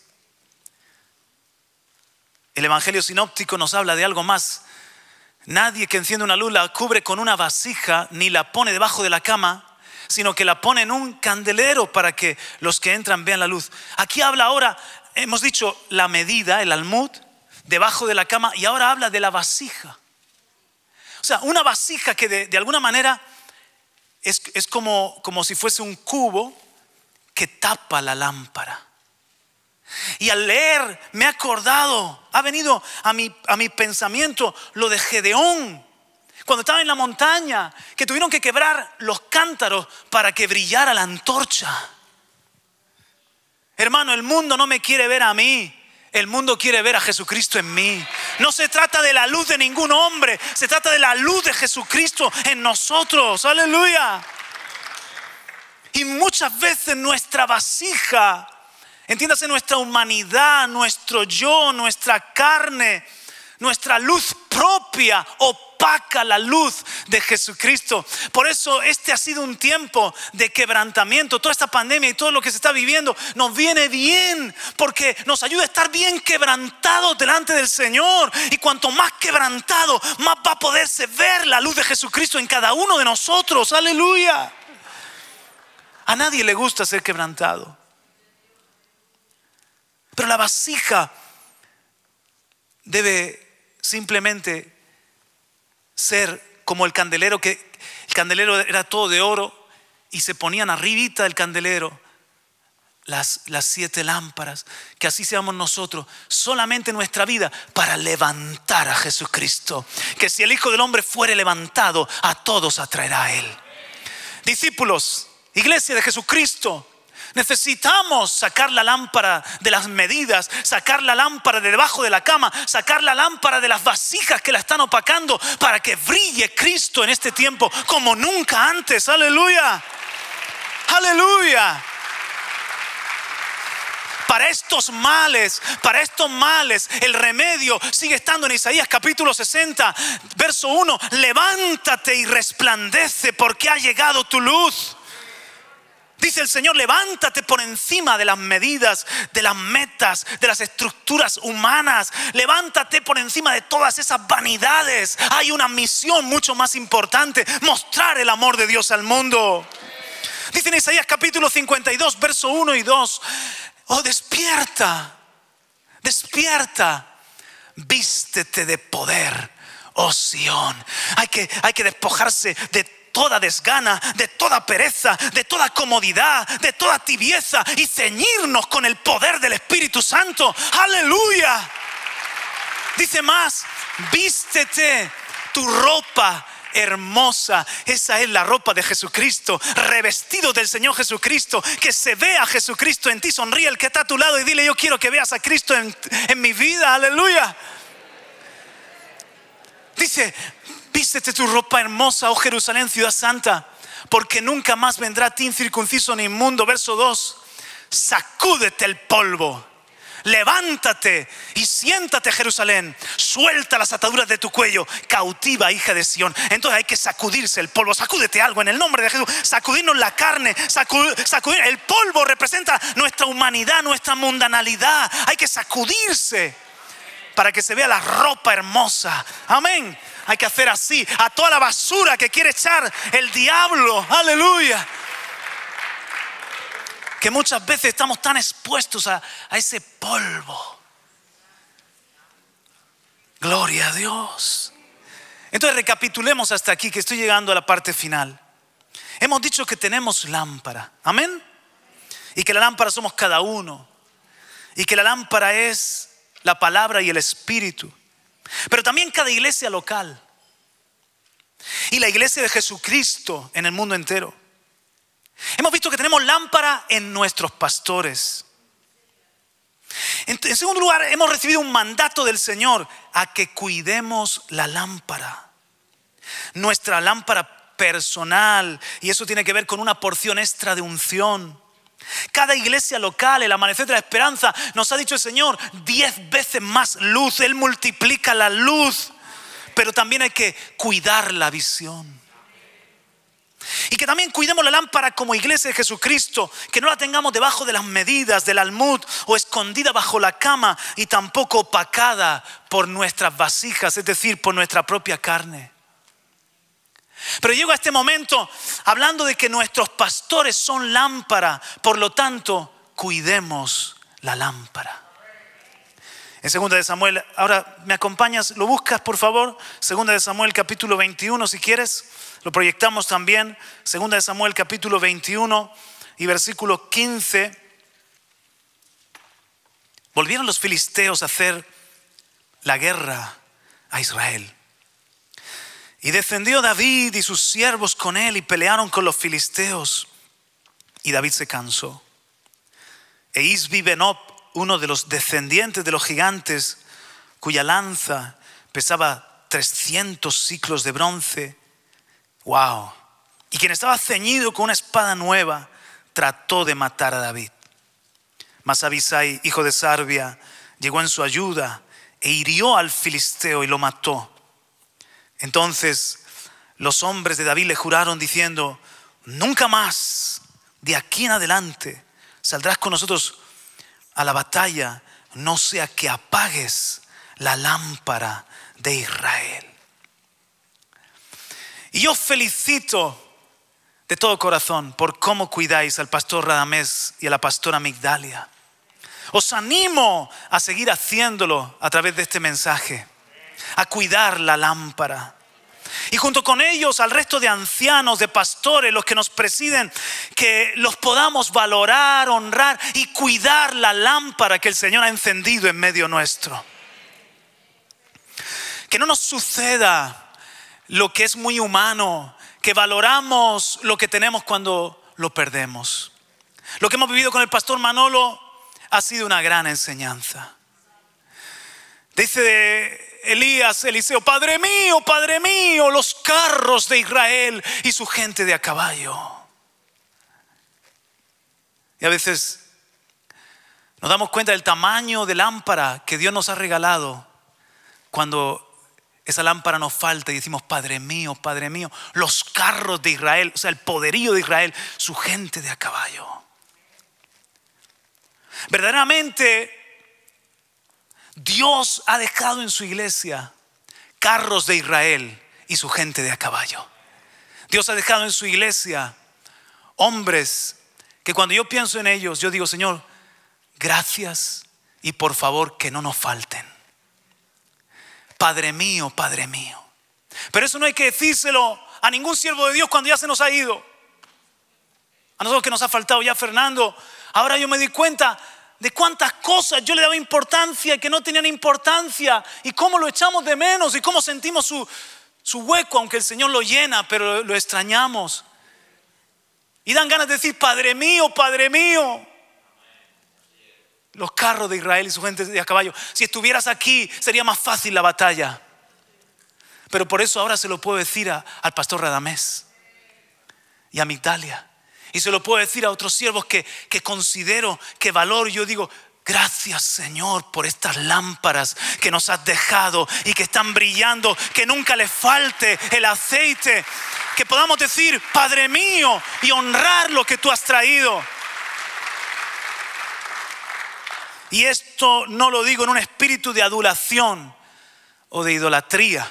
El Evangelio sinóptico nos habla de algo más. Nadie que enciende una luz la cubre con una vasija ni la pone debajo de la cama, sino que la pone en un candelero para que los que entran vean la luz. Aquí habla ahora, hemos dicho la medida, el almud, debajo de la cama, y ahora habla de la vasija. O sea, una vasija que de alguna manera es como si fuese un cubo que tapa la lámpara. Y al leer me he acordado, ha venido a mi pensamiento lo de Gedeón, cuando estaba en la montaña, que tuvieron que quebrar los cántaros para que brillara la antorcha. Hermano, el mundo no me quiere ver a mí, el mundo quiere ver a Jesucristo en mí. No se trata de la luz de ningún hombre, se trata de la luz de Jesucristo en nosotros. ¡Aleluya! Y muchas veces nuestra vasija, entiéndase, nuestra humanidad, nuestro yo, nuestra carne, nuestra luz propia opaca la luz de Jesucristo. Por eso este ha sido un tiempo de quebrantamiento. Toda esta pandemia y todo lo que se está viviendo nos viene bien, porque nos ayuda a estar bien quebrantados delante del Señor. Y cuanto más quebrantado, más va a poderse ver la luz de Jesucristo en cada uno de nosotros. ¡Aleluya! A nadie le gusta ser quebrantado. Pero la vasija debe simplemente ser como el candelero, que el candelero era todo de oro y se ponían arribita del candelero las 7 lámparas. Que así seamos nosotros, solamente nuestra vida para levantar a Jesucristo. Que si el Hijo del Hombre fuere levantado, a todos atraerá a Él. Discípulos, Iglesia de Jesucristo, necesitamos sacar la lámpara de las medidas, sacar la lámpara de debajo de la cama, sacar la lámpara de las vasijas que la están opacando, para que brille Cristo en este tiempo como nunca antes. ¡Aleluya! ¡Aleluya! Para estos males, el remedio sigue estando en Isaías capítulo 60, verso 1. Levántate y resplandece, porque ha llegado tu luz. Dice el Señor, levántate por encima de las medidas, de las metas, de las estructuras humanas. Levántate por encima de todas esas vanidades. Hay una misión mucho más importante: mostrar el amor de Dios al mundo. Dice en Isaías capítulo 52, verso 1 y 2. Oh, despierta, despierta, vístete de poder, oh Sión. Hay que despojarse de toda desgana, de toda pereza, de toda comodidad, de toda tibieza, y ceñirnos con el poder del Espíritu Santo. ¡Aleluya! Dice más, vístete tu ropa hermosa. Esa es la ropa de Jesucristo, revestido del Señor Jesucristo. Que se vea Jesucristo en ti. Sonríe el que está a tu lado y dile: yo quiero que veas a Cristo en mi vida. ¡Aleluya! Dice: vístete tu ropa hermosa, oh Jerusalén, ciudad santa, porque nunca más vendrá a ti incircunciso ni inmundo. Verso 2. Sacúdete el polvo, levántate y siéntate, Jerusalén. Suelta las ataduras de tu cuello, cautiva, hija de Sión. Entonces hay que sacudirse el polvo. Sacúdete algo en el nombre de Jesús. Sacudirnos la carne, sacudir. El polvo representa nuestra humanidad, nuestra mundanalidad. Hay que sacudirse para que se vea la ropa hermosa. Amén. Hay que hacer así a toda la basura que quiere echar el diablo. Aleluya. Que muchas veces estamos tan expuestos a ese polvo Gloria a Dios. Entonces recapitulemos hasta aquí, que estoy llegando a la parte final. Hemos dicho que tenemos lámpara, amén, y que la lámpara somos cada uno, y que la lámpara es la palabra y el Espíritu, pero también cada iglesia local y la iglesia de Jesucristo en el mundo entero. Hemos visto que tenemos lámpara en nuestros pastores. En segundo lugar, hemos recibido un mandato del Señor a que cuidemos la lámpara, nuestra lámpara personal, y eso tiene que ver con una porción extra de unción. Cada iglesia local, el Amanecer de la Esperanza, nos ha dicho el Señor 10 veces más luz. Él multiplica la luz, pero también hay que cuidar la visión. Y que también cuidemos la lámpara como iglesia de Jesucristo, que no la tengamos debajo de las medidas del almud o escondida bajo la cama, y tampoco opacada por nuestras vasijas, es decir, por nuestra propia carne. Pero llego a este momento hablando de que nuestros pastores son lámpara, por lo tanto, cuidemos la lámpara. En 2 de Samuel, ahora me acompañas, lo buscas por favor, 2 de Samuel capítulo 21 si quieres, lo proyectamos también, 2 de Samuel capítulo 21 y versículo 15. Volvieron los filisteos a hacer la guerra a Israel. Y descendió David y sus siervos con él y pelearon con los filisteos. Y David se cansó. E Isbi-Benob, uno de los descendientes de los gigantes, cuya lanza pesaba 300 siclos de bronce. ¡Wow! Y quien estaba ceñido con una espada nueva, trató de matar a David. Mas Abisai, hijo de Sarbia, llegó en su ayuda e hirió al filisteo y lo mató. Entonces los hombres de David le juraron diciendo: nunca más de aquí en adelante saldrás con nosotros a la batalla, no sea que apagues la lámpara de Israel. Y yo felicito de todo corazón por cómo cuidáis al pastor Radamés y a la pastora Migdalia. Os animo a seguir haciéndolo a través de este mensaje, a cuidar la lámpara. Y junto con ellos al resto de ancianos, de pastores, los que nos presiden, que los podamos valorar, honrar y cuidar la lámpara que el Señor ha encendido en medio nuestro. Que no nos suceda lo que es muy humano, que valoramos lo que tenemos cuando lo perdemos. Lo que hemos vivido con el pastor Manolo ha sido una gran enseñanza. Dice Eliseo: Padre mío, los carros de Israel y su gente de a caballo. Y a veces nos damos cuenta del tamaño de lámpara que Dios nos ha regalado cuando esa lámpara nos falta y decimos: Padre mío, los carros de Israel, o sea, el poderío de Israel, su gente de a caballo. Verdaderamente Dios ha dejado en su iglesia carros de Israel y su gente de a caballo. Dios ha dejado en su iglesia hombres que cuando yo pienso en ellos, yo digo: Señor, gracias, y por favor que no nos falten. Padre mío. Pero eso no hay que decírselo a ningún siervo de Dios cuando ya se nos ha ido. A nosotros que nos ha faltado ya Fernando. Ahora yo me di cuenta de cuántas cosas yo le daba importancia y que no tenían importancia, y cómo lo echamos de menos y cómo sentimos su hueco, aunque el Señor lo llena, pero lo extrañamos. Y dan ganas de decir: Padre mío. Los carros de Israel y su gente de a caballo. Si estuvieras aquí sería más fácil la batalla. Pero por eso ahora se lo puedo decir al pastor Radamés y a Migdalia. Y se lo puedo decir a otros siervos que considero, que valoro. Yo digo: gracias, Señor, por estas lámparas que nos has dejado y que están brillando, que nunca les falte el aceite, que podamos decir: Padre mío, y honrar lo que tú has traído. Y esto no lo digo en un espíritu de adulación o de idolatría.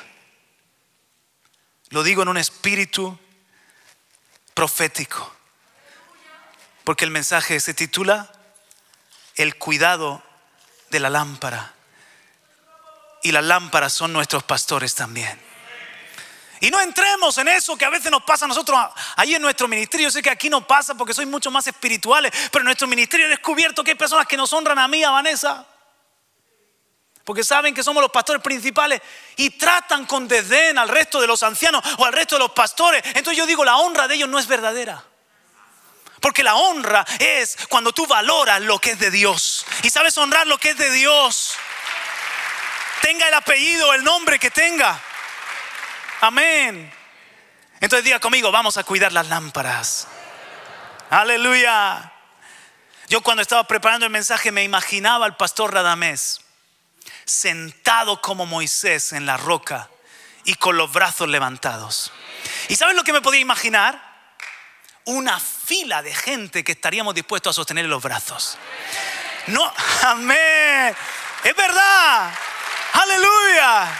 Lo digo en un espíritu profético. Porque el mensaje se titula: el cuidado de la lámpara. y las lámparas son nuestros pastores también. Y no entremos en eso que a veces nos pasa a nosotros ahí en nuestro ministerio. Yo sé que aquí no pasa porque sois mucho más espirituales, pero en nuestro ministerio he descubierto que hay personas que nos honran a mí, a Vanessa, porque saben que somos los pastores principales y tratan con desdén al resto de los ancianos o al resto de los pastores. Entonces yo digo, la honra de ellos no es verdadera. Porque la honra es cuando tú valoras lo que es de Dios y sabes honrar lo que es de Dios. Tenga el apellido, el nombre que tenga. Amén. Entonces diga conmigo, vamos a cuidar las lámparas. Aleluya. Yo cuando estaba preparando el mensaje me imaginaba al pastor Radamés sentado como Moisés en la roca y con los brazos levantados. ¿Y sabes lo que me podía imaginar? Una fila de gente que estaríamos dispuestos a sostener los brazos. No, amén. Es verdad. Aleluya.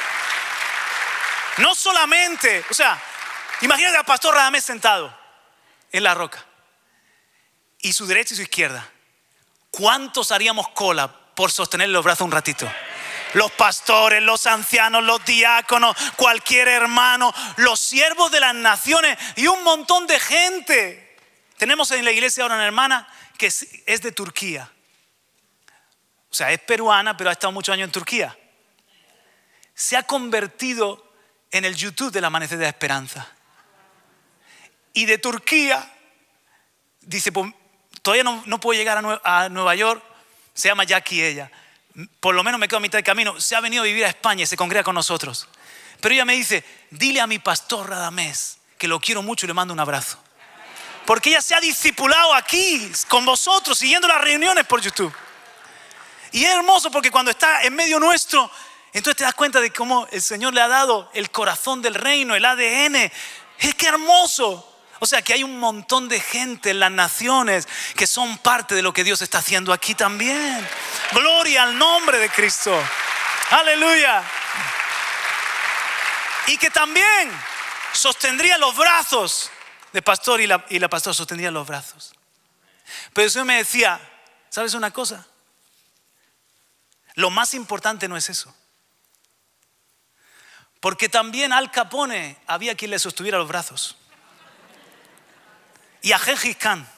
No solamente, o sea, imagínate al pastor Radamés sentado en la roca y su derecha y su izquierda. ¿Cuántos haríamos cola por sostener los brazos un ratito? Los pastores, los ancianos, los diáconos, cualquier hermano, los siervos de las naciones y un montón de gente. Tenemos en la iglesia ahora una hermana que es de Turquía. O sea, es peruana, pero ha estado muchos años en Turquía. Se ha convertido en el YouTube del Amanecer de la Esperanza. Y de Turquía, dice, pues, todavía no puedo llegar a Nueva York, se llama Jackie ella. Por lo menos me quedo a mitad del camino. Se ha venido a vivir a España y se congrega con nosotros. Pero ella me dice, dile a mi pastor Radamés que lo quiero mucho y le mando un abrazo. Porque ella se ha discipulado aquí con vosotros, siguiendo las reuniones por YouTube. Y es hermoso porque cuando está en medio nuestro, entonces te das cuenta de cómo el Señor le ha dado el corazón del reino, el ADN. Es que hermoso. O sea que hay un montón de gente en las naciones que son parte de lo que Dios está haciendo aquí también. Gloria al nombre de Cristo. Aleluya. Y que también sostendría los brazos de pastor y la pastora sostendría los brazos. Pero el Señor me decía, ¿sabes una cosa? Lo más importante no es eso. Porque también Al Capone había quien le sostuviera los brazos. Y a Gengis Khan.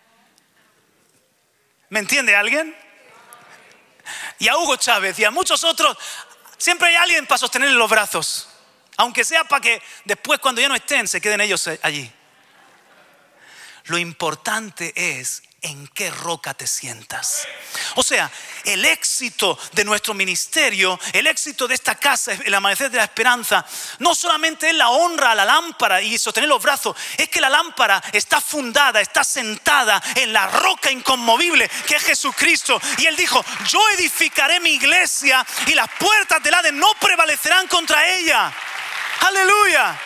¿Me entiende alguien? Y a Hugo Chávez y a muchos otros. Siempre hay alguien para sostenerle los brazos. Aunque sea para que después cuando ya no estén se queden ellos allí. Lo importante es en qué roca te sientas. O sea, el éxito de nuestro ministerio, el éxito de esta casa, el Amanecer de la Esperanza, no solamente es la honra a la lámpara y sostener los brazos, es que la lámpara está fundada, está sentada en la roca inconmovible que es Jesucristo. Y Él dijo, yo edificaré mi iglesia y las puertas del Hades no prevalecerán contra ella. Aleluya.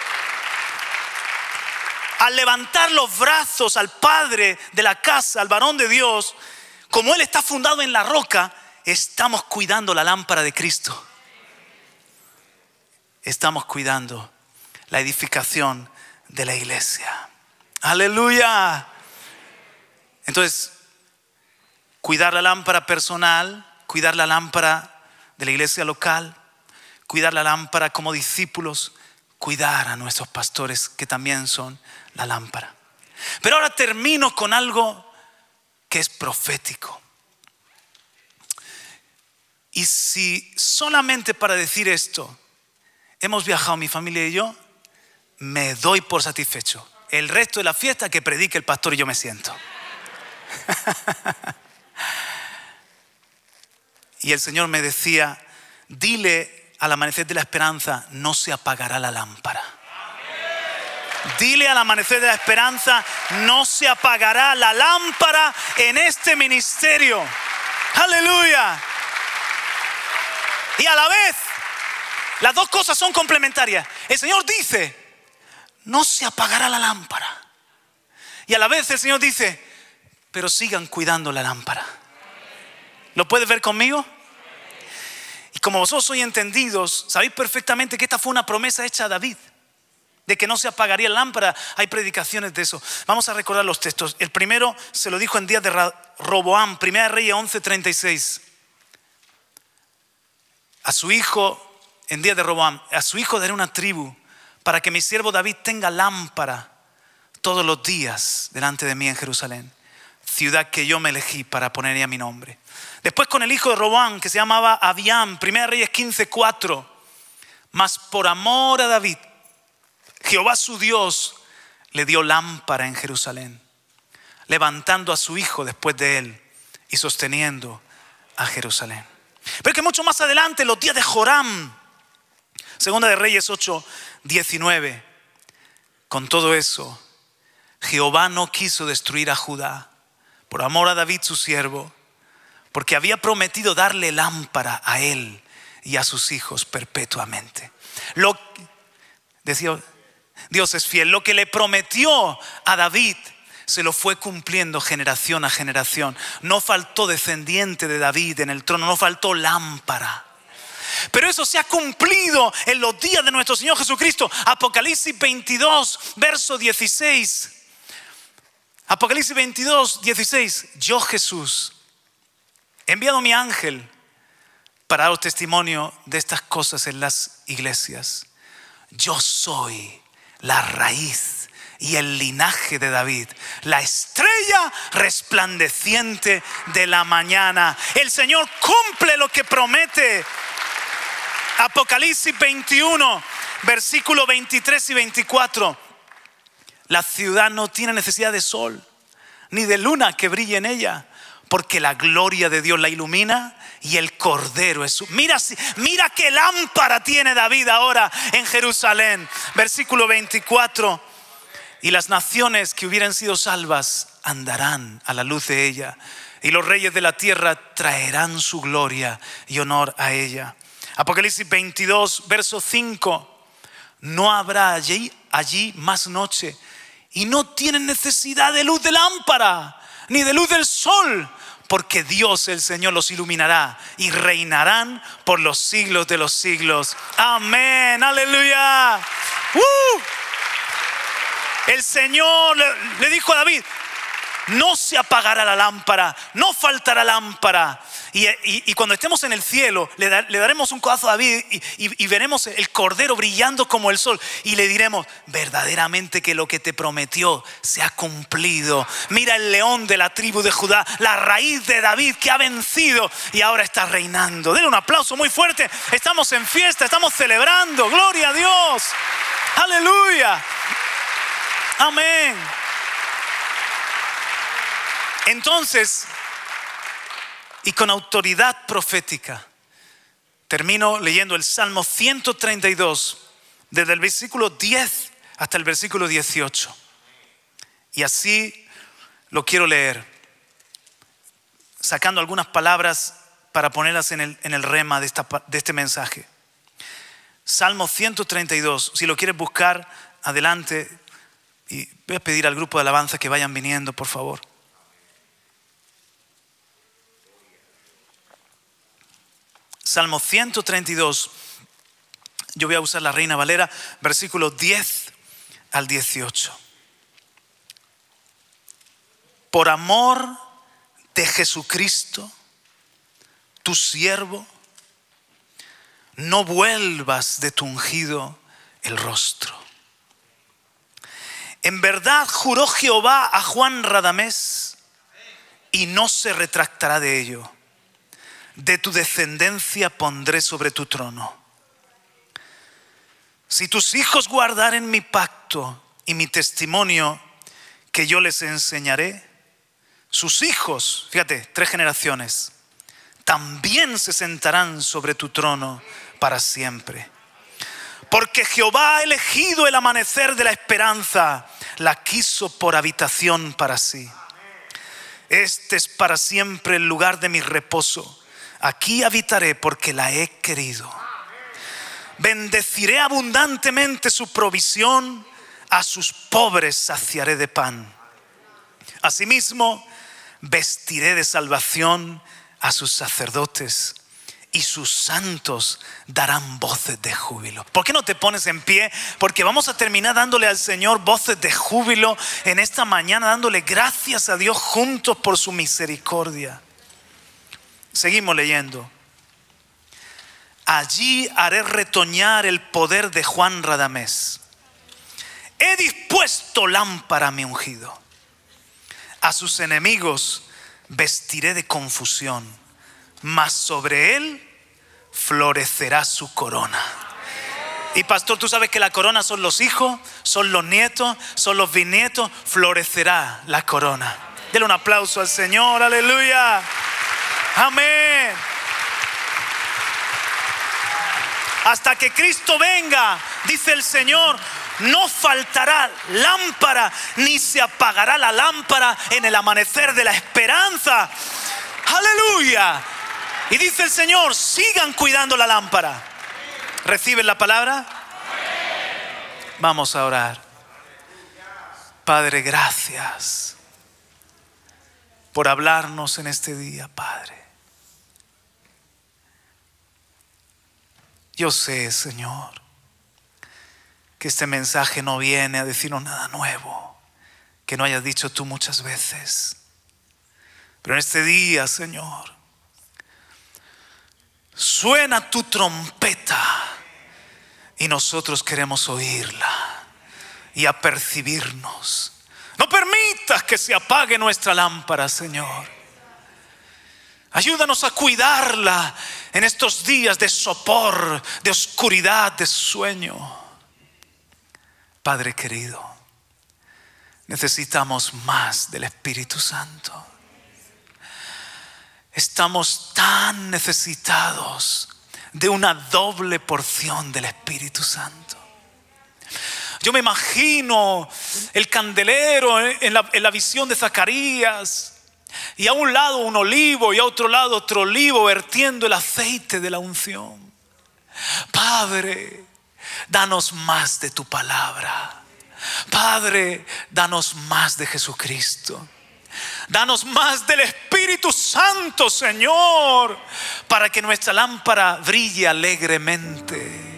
Al levantar los brazos al Padre de la casa, al varón de Dios, como Él está fundado en la roca, estamos cuidando la lámpara de Cristo. Estamos cuidando la edificación de la iglesia. Aleluya. Entonces, cuidar la lámpara personal, cuidar la lámpara de la iglesia local, cuidar la lámpara como discípulos, cuidar a nuestros pastores que también son la lámpara. Pero ahora termino con algo que es profético. Y si solamente para decir esto hemos viajado mi familia y yo, me doy por satisfecho. El resto de la fiesta que predique el pastor y yo me siento. Y el Señor me decía, dile al Amanecer de la Esperanza, no se apagará la lámpara. Dile al Amanecer de la Esperanza, no se apagará la lámpara en este ministerio. Aleluya. Y a la vez, las dos cosas son complementarias. El Señor dice, no se apagará la lámpara. Y a la vez el Señor dice, pero sigan cuidando la lámpara. ¿Lo puedes ver conmigo? Y como vosotros sois entendidos, sabéis perfectamente que esta fue una promesa hecha a David, de que no se apagaría la lámpara. Hay predicaciones de eso. Vamos a recordar los textos. El primero se lo dijo en días de Roboam, 1 Reyes 11:36. a su hijo, en día de Roboam, a su hijo daré una tribu para que mi siervo David tenga lámpara todos los días delante de mí en Jerusalén, ciudad que yo me elegí para poner a mi nombre. Después con el hijo de Roboam, que se llamaba Abiam, 1 Reyes 15:4, mas por amor a David, Jehová su Dios le dio lámpara en Jerusalén, levantando a su hijo después de él y sosteniendo a Jerusalén. Pero que mucho más adelante, en los días de Joram, 2 de Reyes 8:19, con todo eso, Jehová no quiso destruir a Judá por amor a David su siervo, porque había prometido darle lámpara a él y a sus hijos perpetuamente. Decía, Dios es fiel. Lo que le prometió a David se lo fue cumpliendo generación a generación. No faltó descendiente de David en el trono, no faltó lámpara. Pero eso se ha cumplido en los días de nuestro Señor Jesucristo. Apocalipsis 22, verso 16. Apocalipsis 22, 16. Yo, Jesús, he enviado mi ángel para daros testimonio de estas cosas en las iglesias. Yo soy la raíz y el linaje de David, la estrella resplandeciente de la mañana. El Señor cumple lo que promete. Apocalipsis 21, versículos 23 y 24. La ciudad no tiene necesidad de sol, ni de luna que brille en ella, porque la gloria de Dios la ilumina y el Cordero es su... Mira qué lámpara tiene David ahora en Jerusalén. Versículo 24. Y las naciones que hubieran sido salvas andarán a la luz de ella, y los reyes de la tierra traerán su gloria y honor a ella. Apocalipsis 22, verso 5. No habrá allí más noche, y no tienen necesidad de luz de lámpara ni de luz del sol, porque Dios el Señor los iluminará y reinarán por los siglos de los siglos. Amén, aleluya. El Señor le dijo a David: no se apagará la lámpara, no faltará lámpara. Y cuando estemos en el cielo, le daremos un codazo a David y veremos el Cordero brillando como el sol. Y le diremos: verdaderamente que lo que te prometió se ha cumplido. Mira el león de la tribu de Judá, la raíz de David que ha vencido y ahora está reinando. Denle un aplauso muy fuerte. Estamos en fiesta, estamos celebrando. Gloria a Dios. Aleluya. Amén. Entonces, y con autoridad profética, termino leyendo el Salmo 132, desde el versículo 10 hasta el versículo 18. Y así lo quiero leer, sacando algunas palabras para ponerlas en el rema de este mensaje. Salmo 132, si lo quieres buscar, adelante. Y voy a pedir al grupo de alabanza que vayan viniendo, por favor. Salmo 132, yo voy a usar la Reina Valera, versículos 10 al 18. Por amor de Jesucristo, tu siervo, no vuelvas de tu ungido el rostro. En verdad juró Jehová a Juan Radamés y no se retractará de ello. De tu descendencia pondré sobre tu trono. Si tus hijos guardaren mi pacto y mi testimonio que yo les enseñaré, sus hijos, fíjate, 3 generaciones, también se sentarán sobre tu trono para siempre. Porque Jehová ha elegido el amanecer de la esperanza, la quiso por habitación para sí. Este es para siempre el lugar de mi reposo. Aquí habitaré porque la he querido. Bendeciré abundantemente su provisión, a sus pobres saciaré de pan. Asimismo, vestiré de salvación a sus sacerdotes y sus santos darán voces de júbilo. ¿Por qué no te pones en pie? Porque vamos a terminar dándole al Señor voces de júbilo en esta mañana, dándole gracias a Dios juntos por su misericordia. Seguimos leyendo. allí haré retoñar el poder de Juan Radamés. He dispuesto lámpara a mi ungido. A sus enemigos vestiré de confusión, mas sobre él florecerá su corona. Y pastor, tú sabes que la corona son los hijos, son los nietos, son los bisnietos. Florecerá la corona. Dele un aplauso al Señor, aleluya. Amén. Hasta que Cristo venga, dice el Señor, no faltará lámpara, ni se apagará la lámpara en el amanecer de la esperanza. Aleluya. Y dice el Señor, sigan cuidando la lámpara. ¿Reciben la palabra? Vamos a orar. Padre, gracias por hablarnos en este día, Padre. Yo sé, Señor, que este mensaje no viene a decirnos nada nuevo que no hayas dicho tú muchas veces. Pero en este día, Señor, suena tu trompeta y nosotros queremos oírla y apercibirnos. No permitas que se apague nuestra lámpara, Señor. Ayúdanos a cuidarla en estos días de sopor, de oscuridad, de sueño. Padre querido, necesitamos más del Espíritu Santo. Estamos tan necesitados de una doble porción del Espíritu Santo. Yo me imagino el candelero en la visión de Zacarías, y a un lado un olivo y a otro lado otro olivo vertiendo el aceite de la unción. Padre, danos más de tu palabra. Padre, danos más de Jesucristo. Danos más del Espíritu Santo, Señor, para que nuestra lámpara brille alegremente.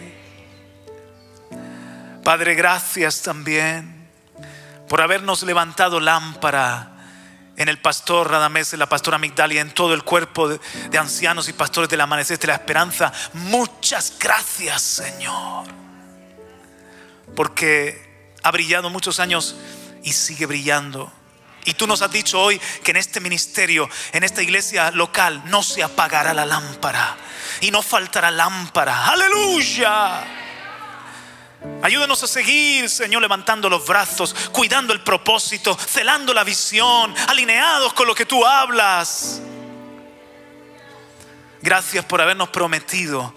Padre, gracias también por habernos levantado lámpara en el pastor Radamés, en la pastora Migdalia, en todo el cuerpo de ancianos y pastores del Amanecer de la Esperanza. Muchas gracias, Señor, porque ha brillado muchos años y sigue brillando. Y tú nos has dicho hoy que en este ministerio, en esta iglesia local, no se apagará la lámpara y no faltará lámpara. ¡Aleluya! Ayúdanos a seguir, Señor, levantando los brazos, cuidando el propósito, celando la visión, alineados con lo que tú hablas. Gracias por habernos prometido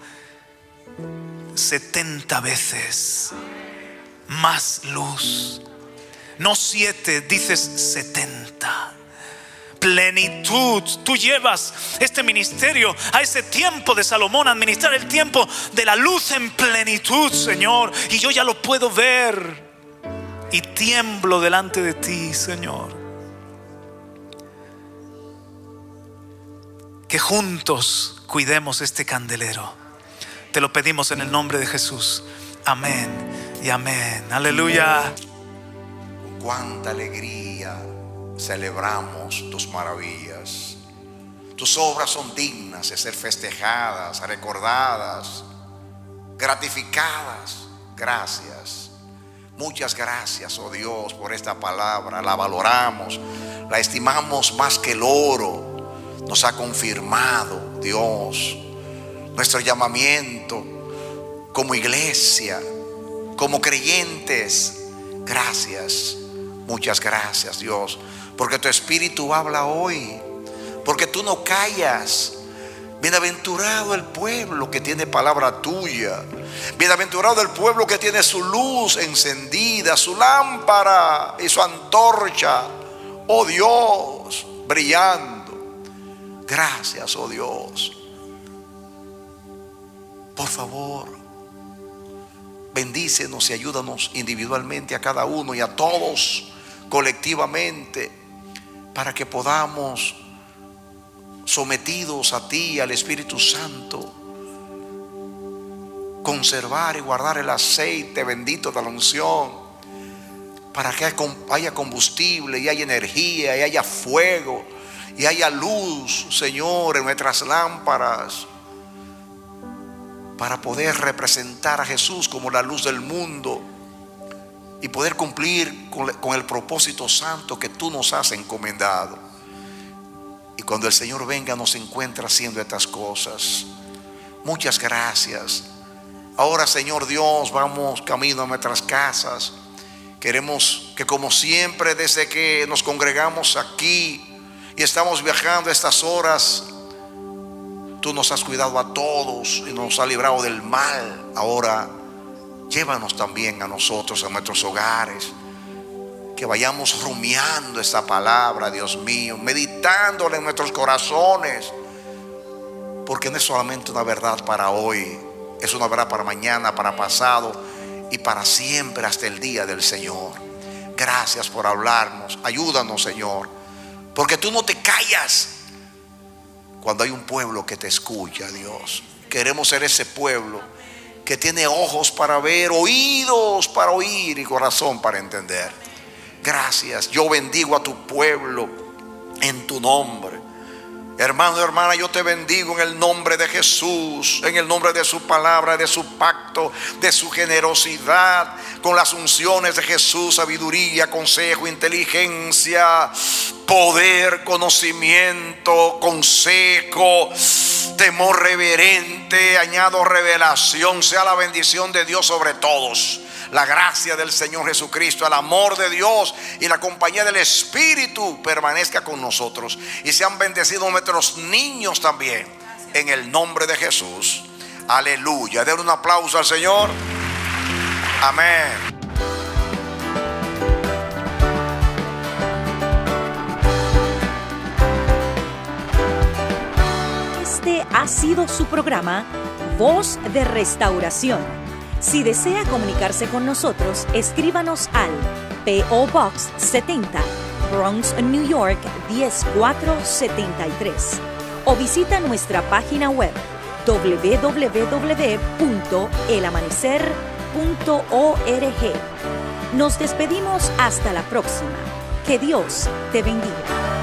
70 veces más luz. No 7, dices 70. Plenitud. Tú llevas este ministerio a ese tiempo de Salomón, a administrar el tiempo de la luz en plenitud, Señor. Y yo ya lo puedo ver y tiemblo delante de ti, Señor. Que juntos cuidemos este candelero. Te lo pedimos en el nombre de Jesús. Amén y amén. Aleluya. Con cuánta alegría celebramos tus maravillas. Tus obras son dignas de ser festejadas, recordadas, gratificadas. Gracias. Muchas gracias, oh Dios, por esta palabra. La valoramos, la estimamos más que el oro. Nos ha confirmado, Dios, nuestro llamamiento como iglesia, como creyentes. Gracias, muchas gracias, Dios, porque tu Espíritu habla hoy, porque tú no callas. Bienaventurado el pueblo que tiene palabra tuya. Bienaventurado el pueblo que tiene su luz encendida, su lámpara y su antorcha, oh Dios, brillando. Gracias, oh Dios. Por favor, bendícenos y ayúdanos individualmente a cada uno y a todos colectivamente, para que podamos, sometidos a ti, al Espíritu Santo, conservar y guardar el aceite bendito de la unción, para que haya combustible y haya energía y haya fuego y haya luz, Señor, en nuestras lámparas. para poder representar a Jesús como la luz del mundo y poder cumplir con el propósito santo que tú nos has encomendado. Y cuando el Señor venga nos encuentra haciendo estas cosas. Muchas gracias. Ahora, Señor Dios, vamos camino a nuestras casas. Queremos que, como siempre, desde que nos congregamos aquí y estamos viajando a estas horas, tú nos has cuidado a todos y nos has librado del mal. Ahora llévanos también a nosotros, a nuestros hogares, que vayamos rumiando esta palabra, Dios mío, meditándola en nuestros corazones, porque no es solamente una verdad para hoy, es una verdad para mañana, para pasado y para siempre, hasta el día del Señor. Gracias por hablarnos. Ayúdanos, Señor, porque tú no te callas cuando hay un pueblo que te escucha, Dios. Queremos ser ese pueblo que tiene ojos para ver, oídos para oír y corazón para entender. Gracias. Yo bendigo a tu pueblo en tu nombre. Hermano y hermana, yo te bendigo en el nombre de Jesús, en el nombre de su palabra, de su pacto, de su generosidad, con las unciones de Jesús, sabiduría, consejo, inteligencia, poder, conocimiento, consejo, temor reverente, añado revelación. Sea la bendición de Dios sobre todos, la gracia del Señor Jesucristo, el amor de Dios y la compañía del Espíritu permanezca con nosotros. Y sean bendecidos nuestros niños también, en el nombre de Jesús. Aleluya. Den un aplauso al Señor. Amén. Este ha sido su programa Voz de Restauración. Si desea comunicarse con nosotros, escríbanos al P.O. Box 70, Bronx, New York 10473, o visita nuestra página web www.elamanecer.org. Nos despedimos hasta la próxima. Que Dios te bendiga.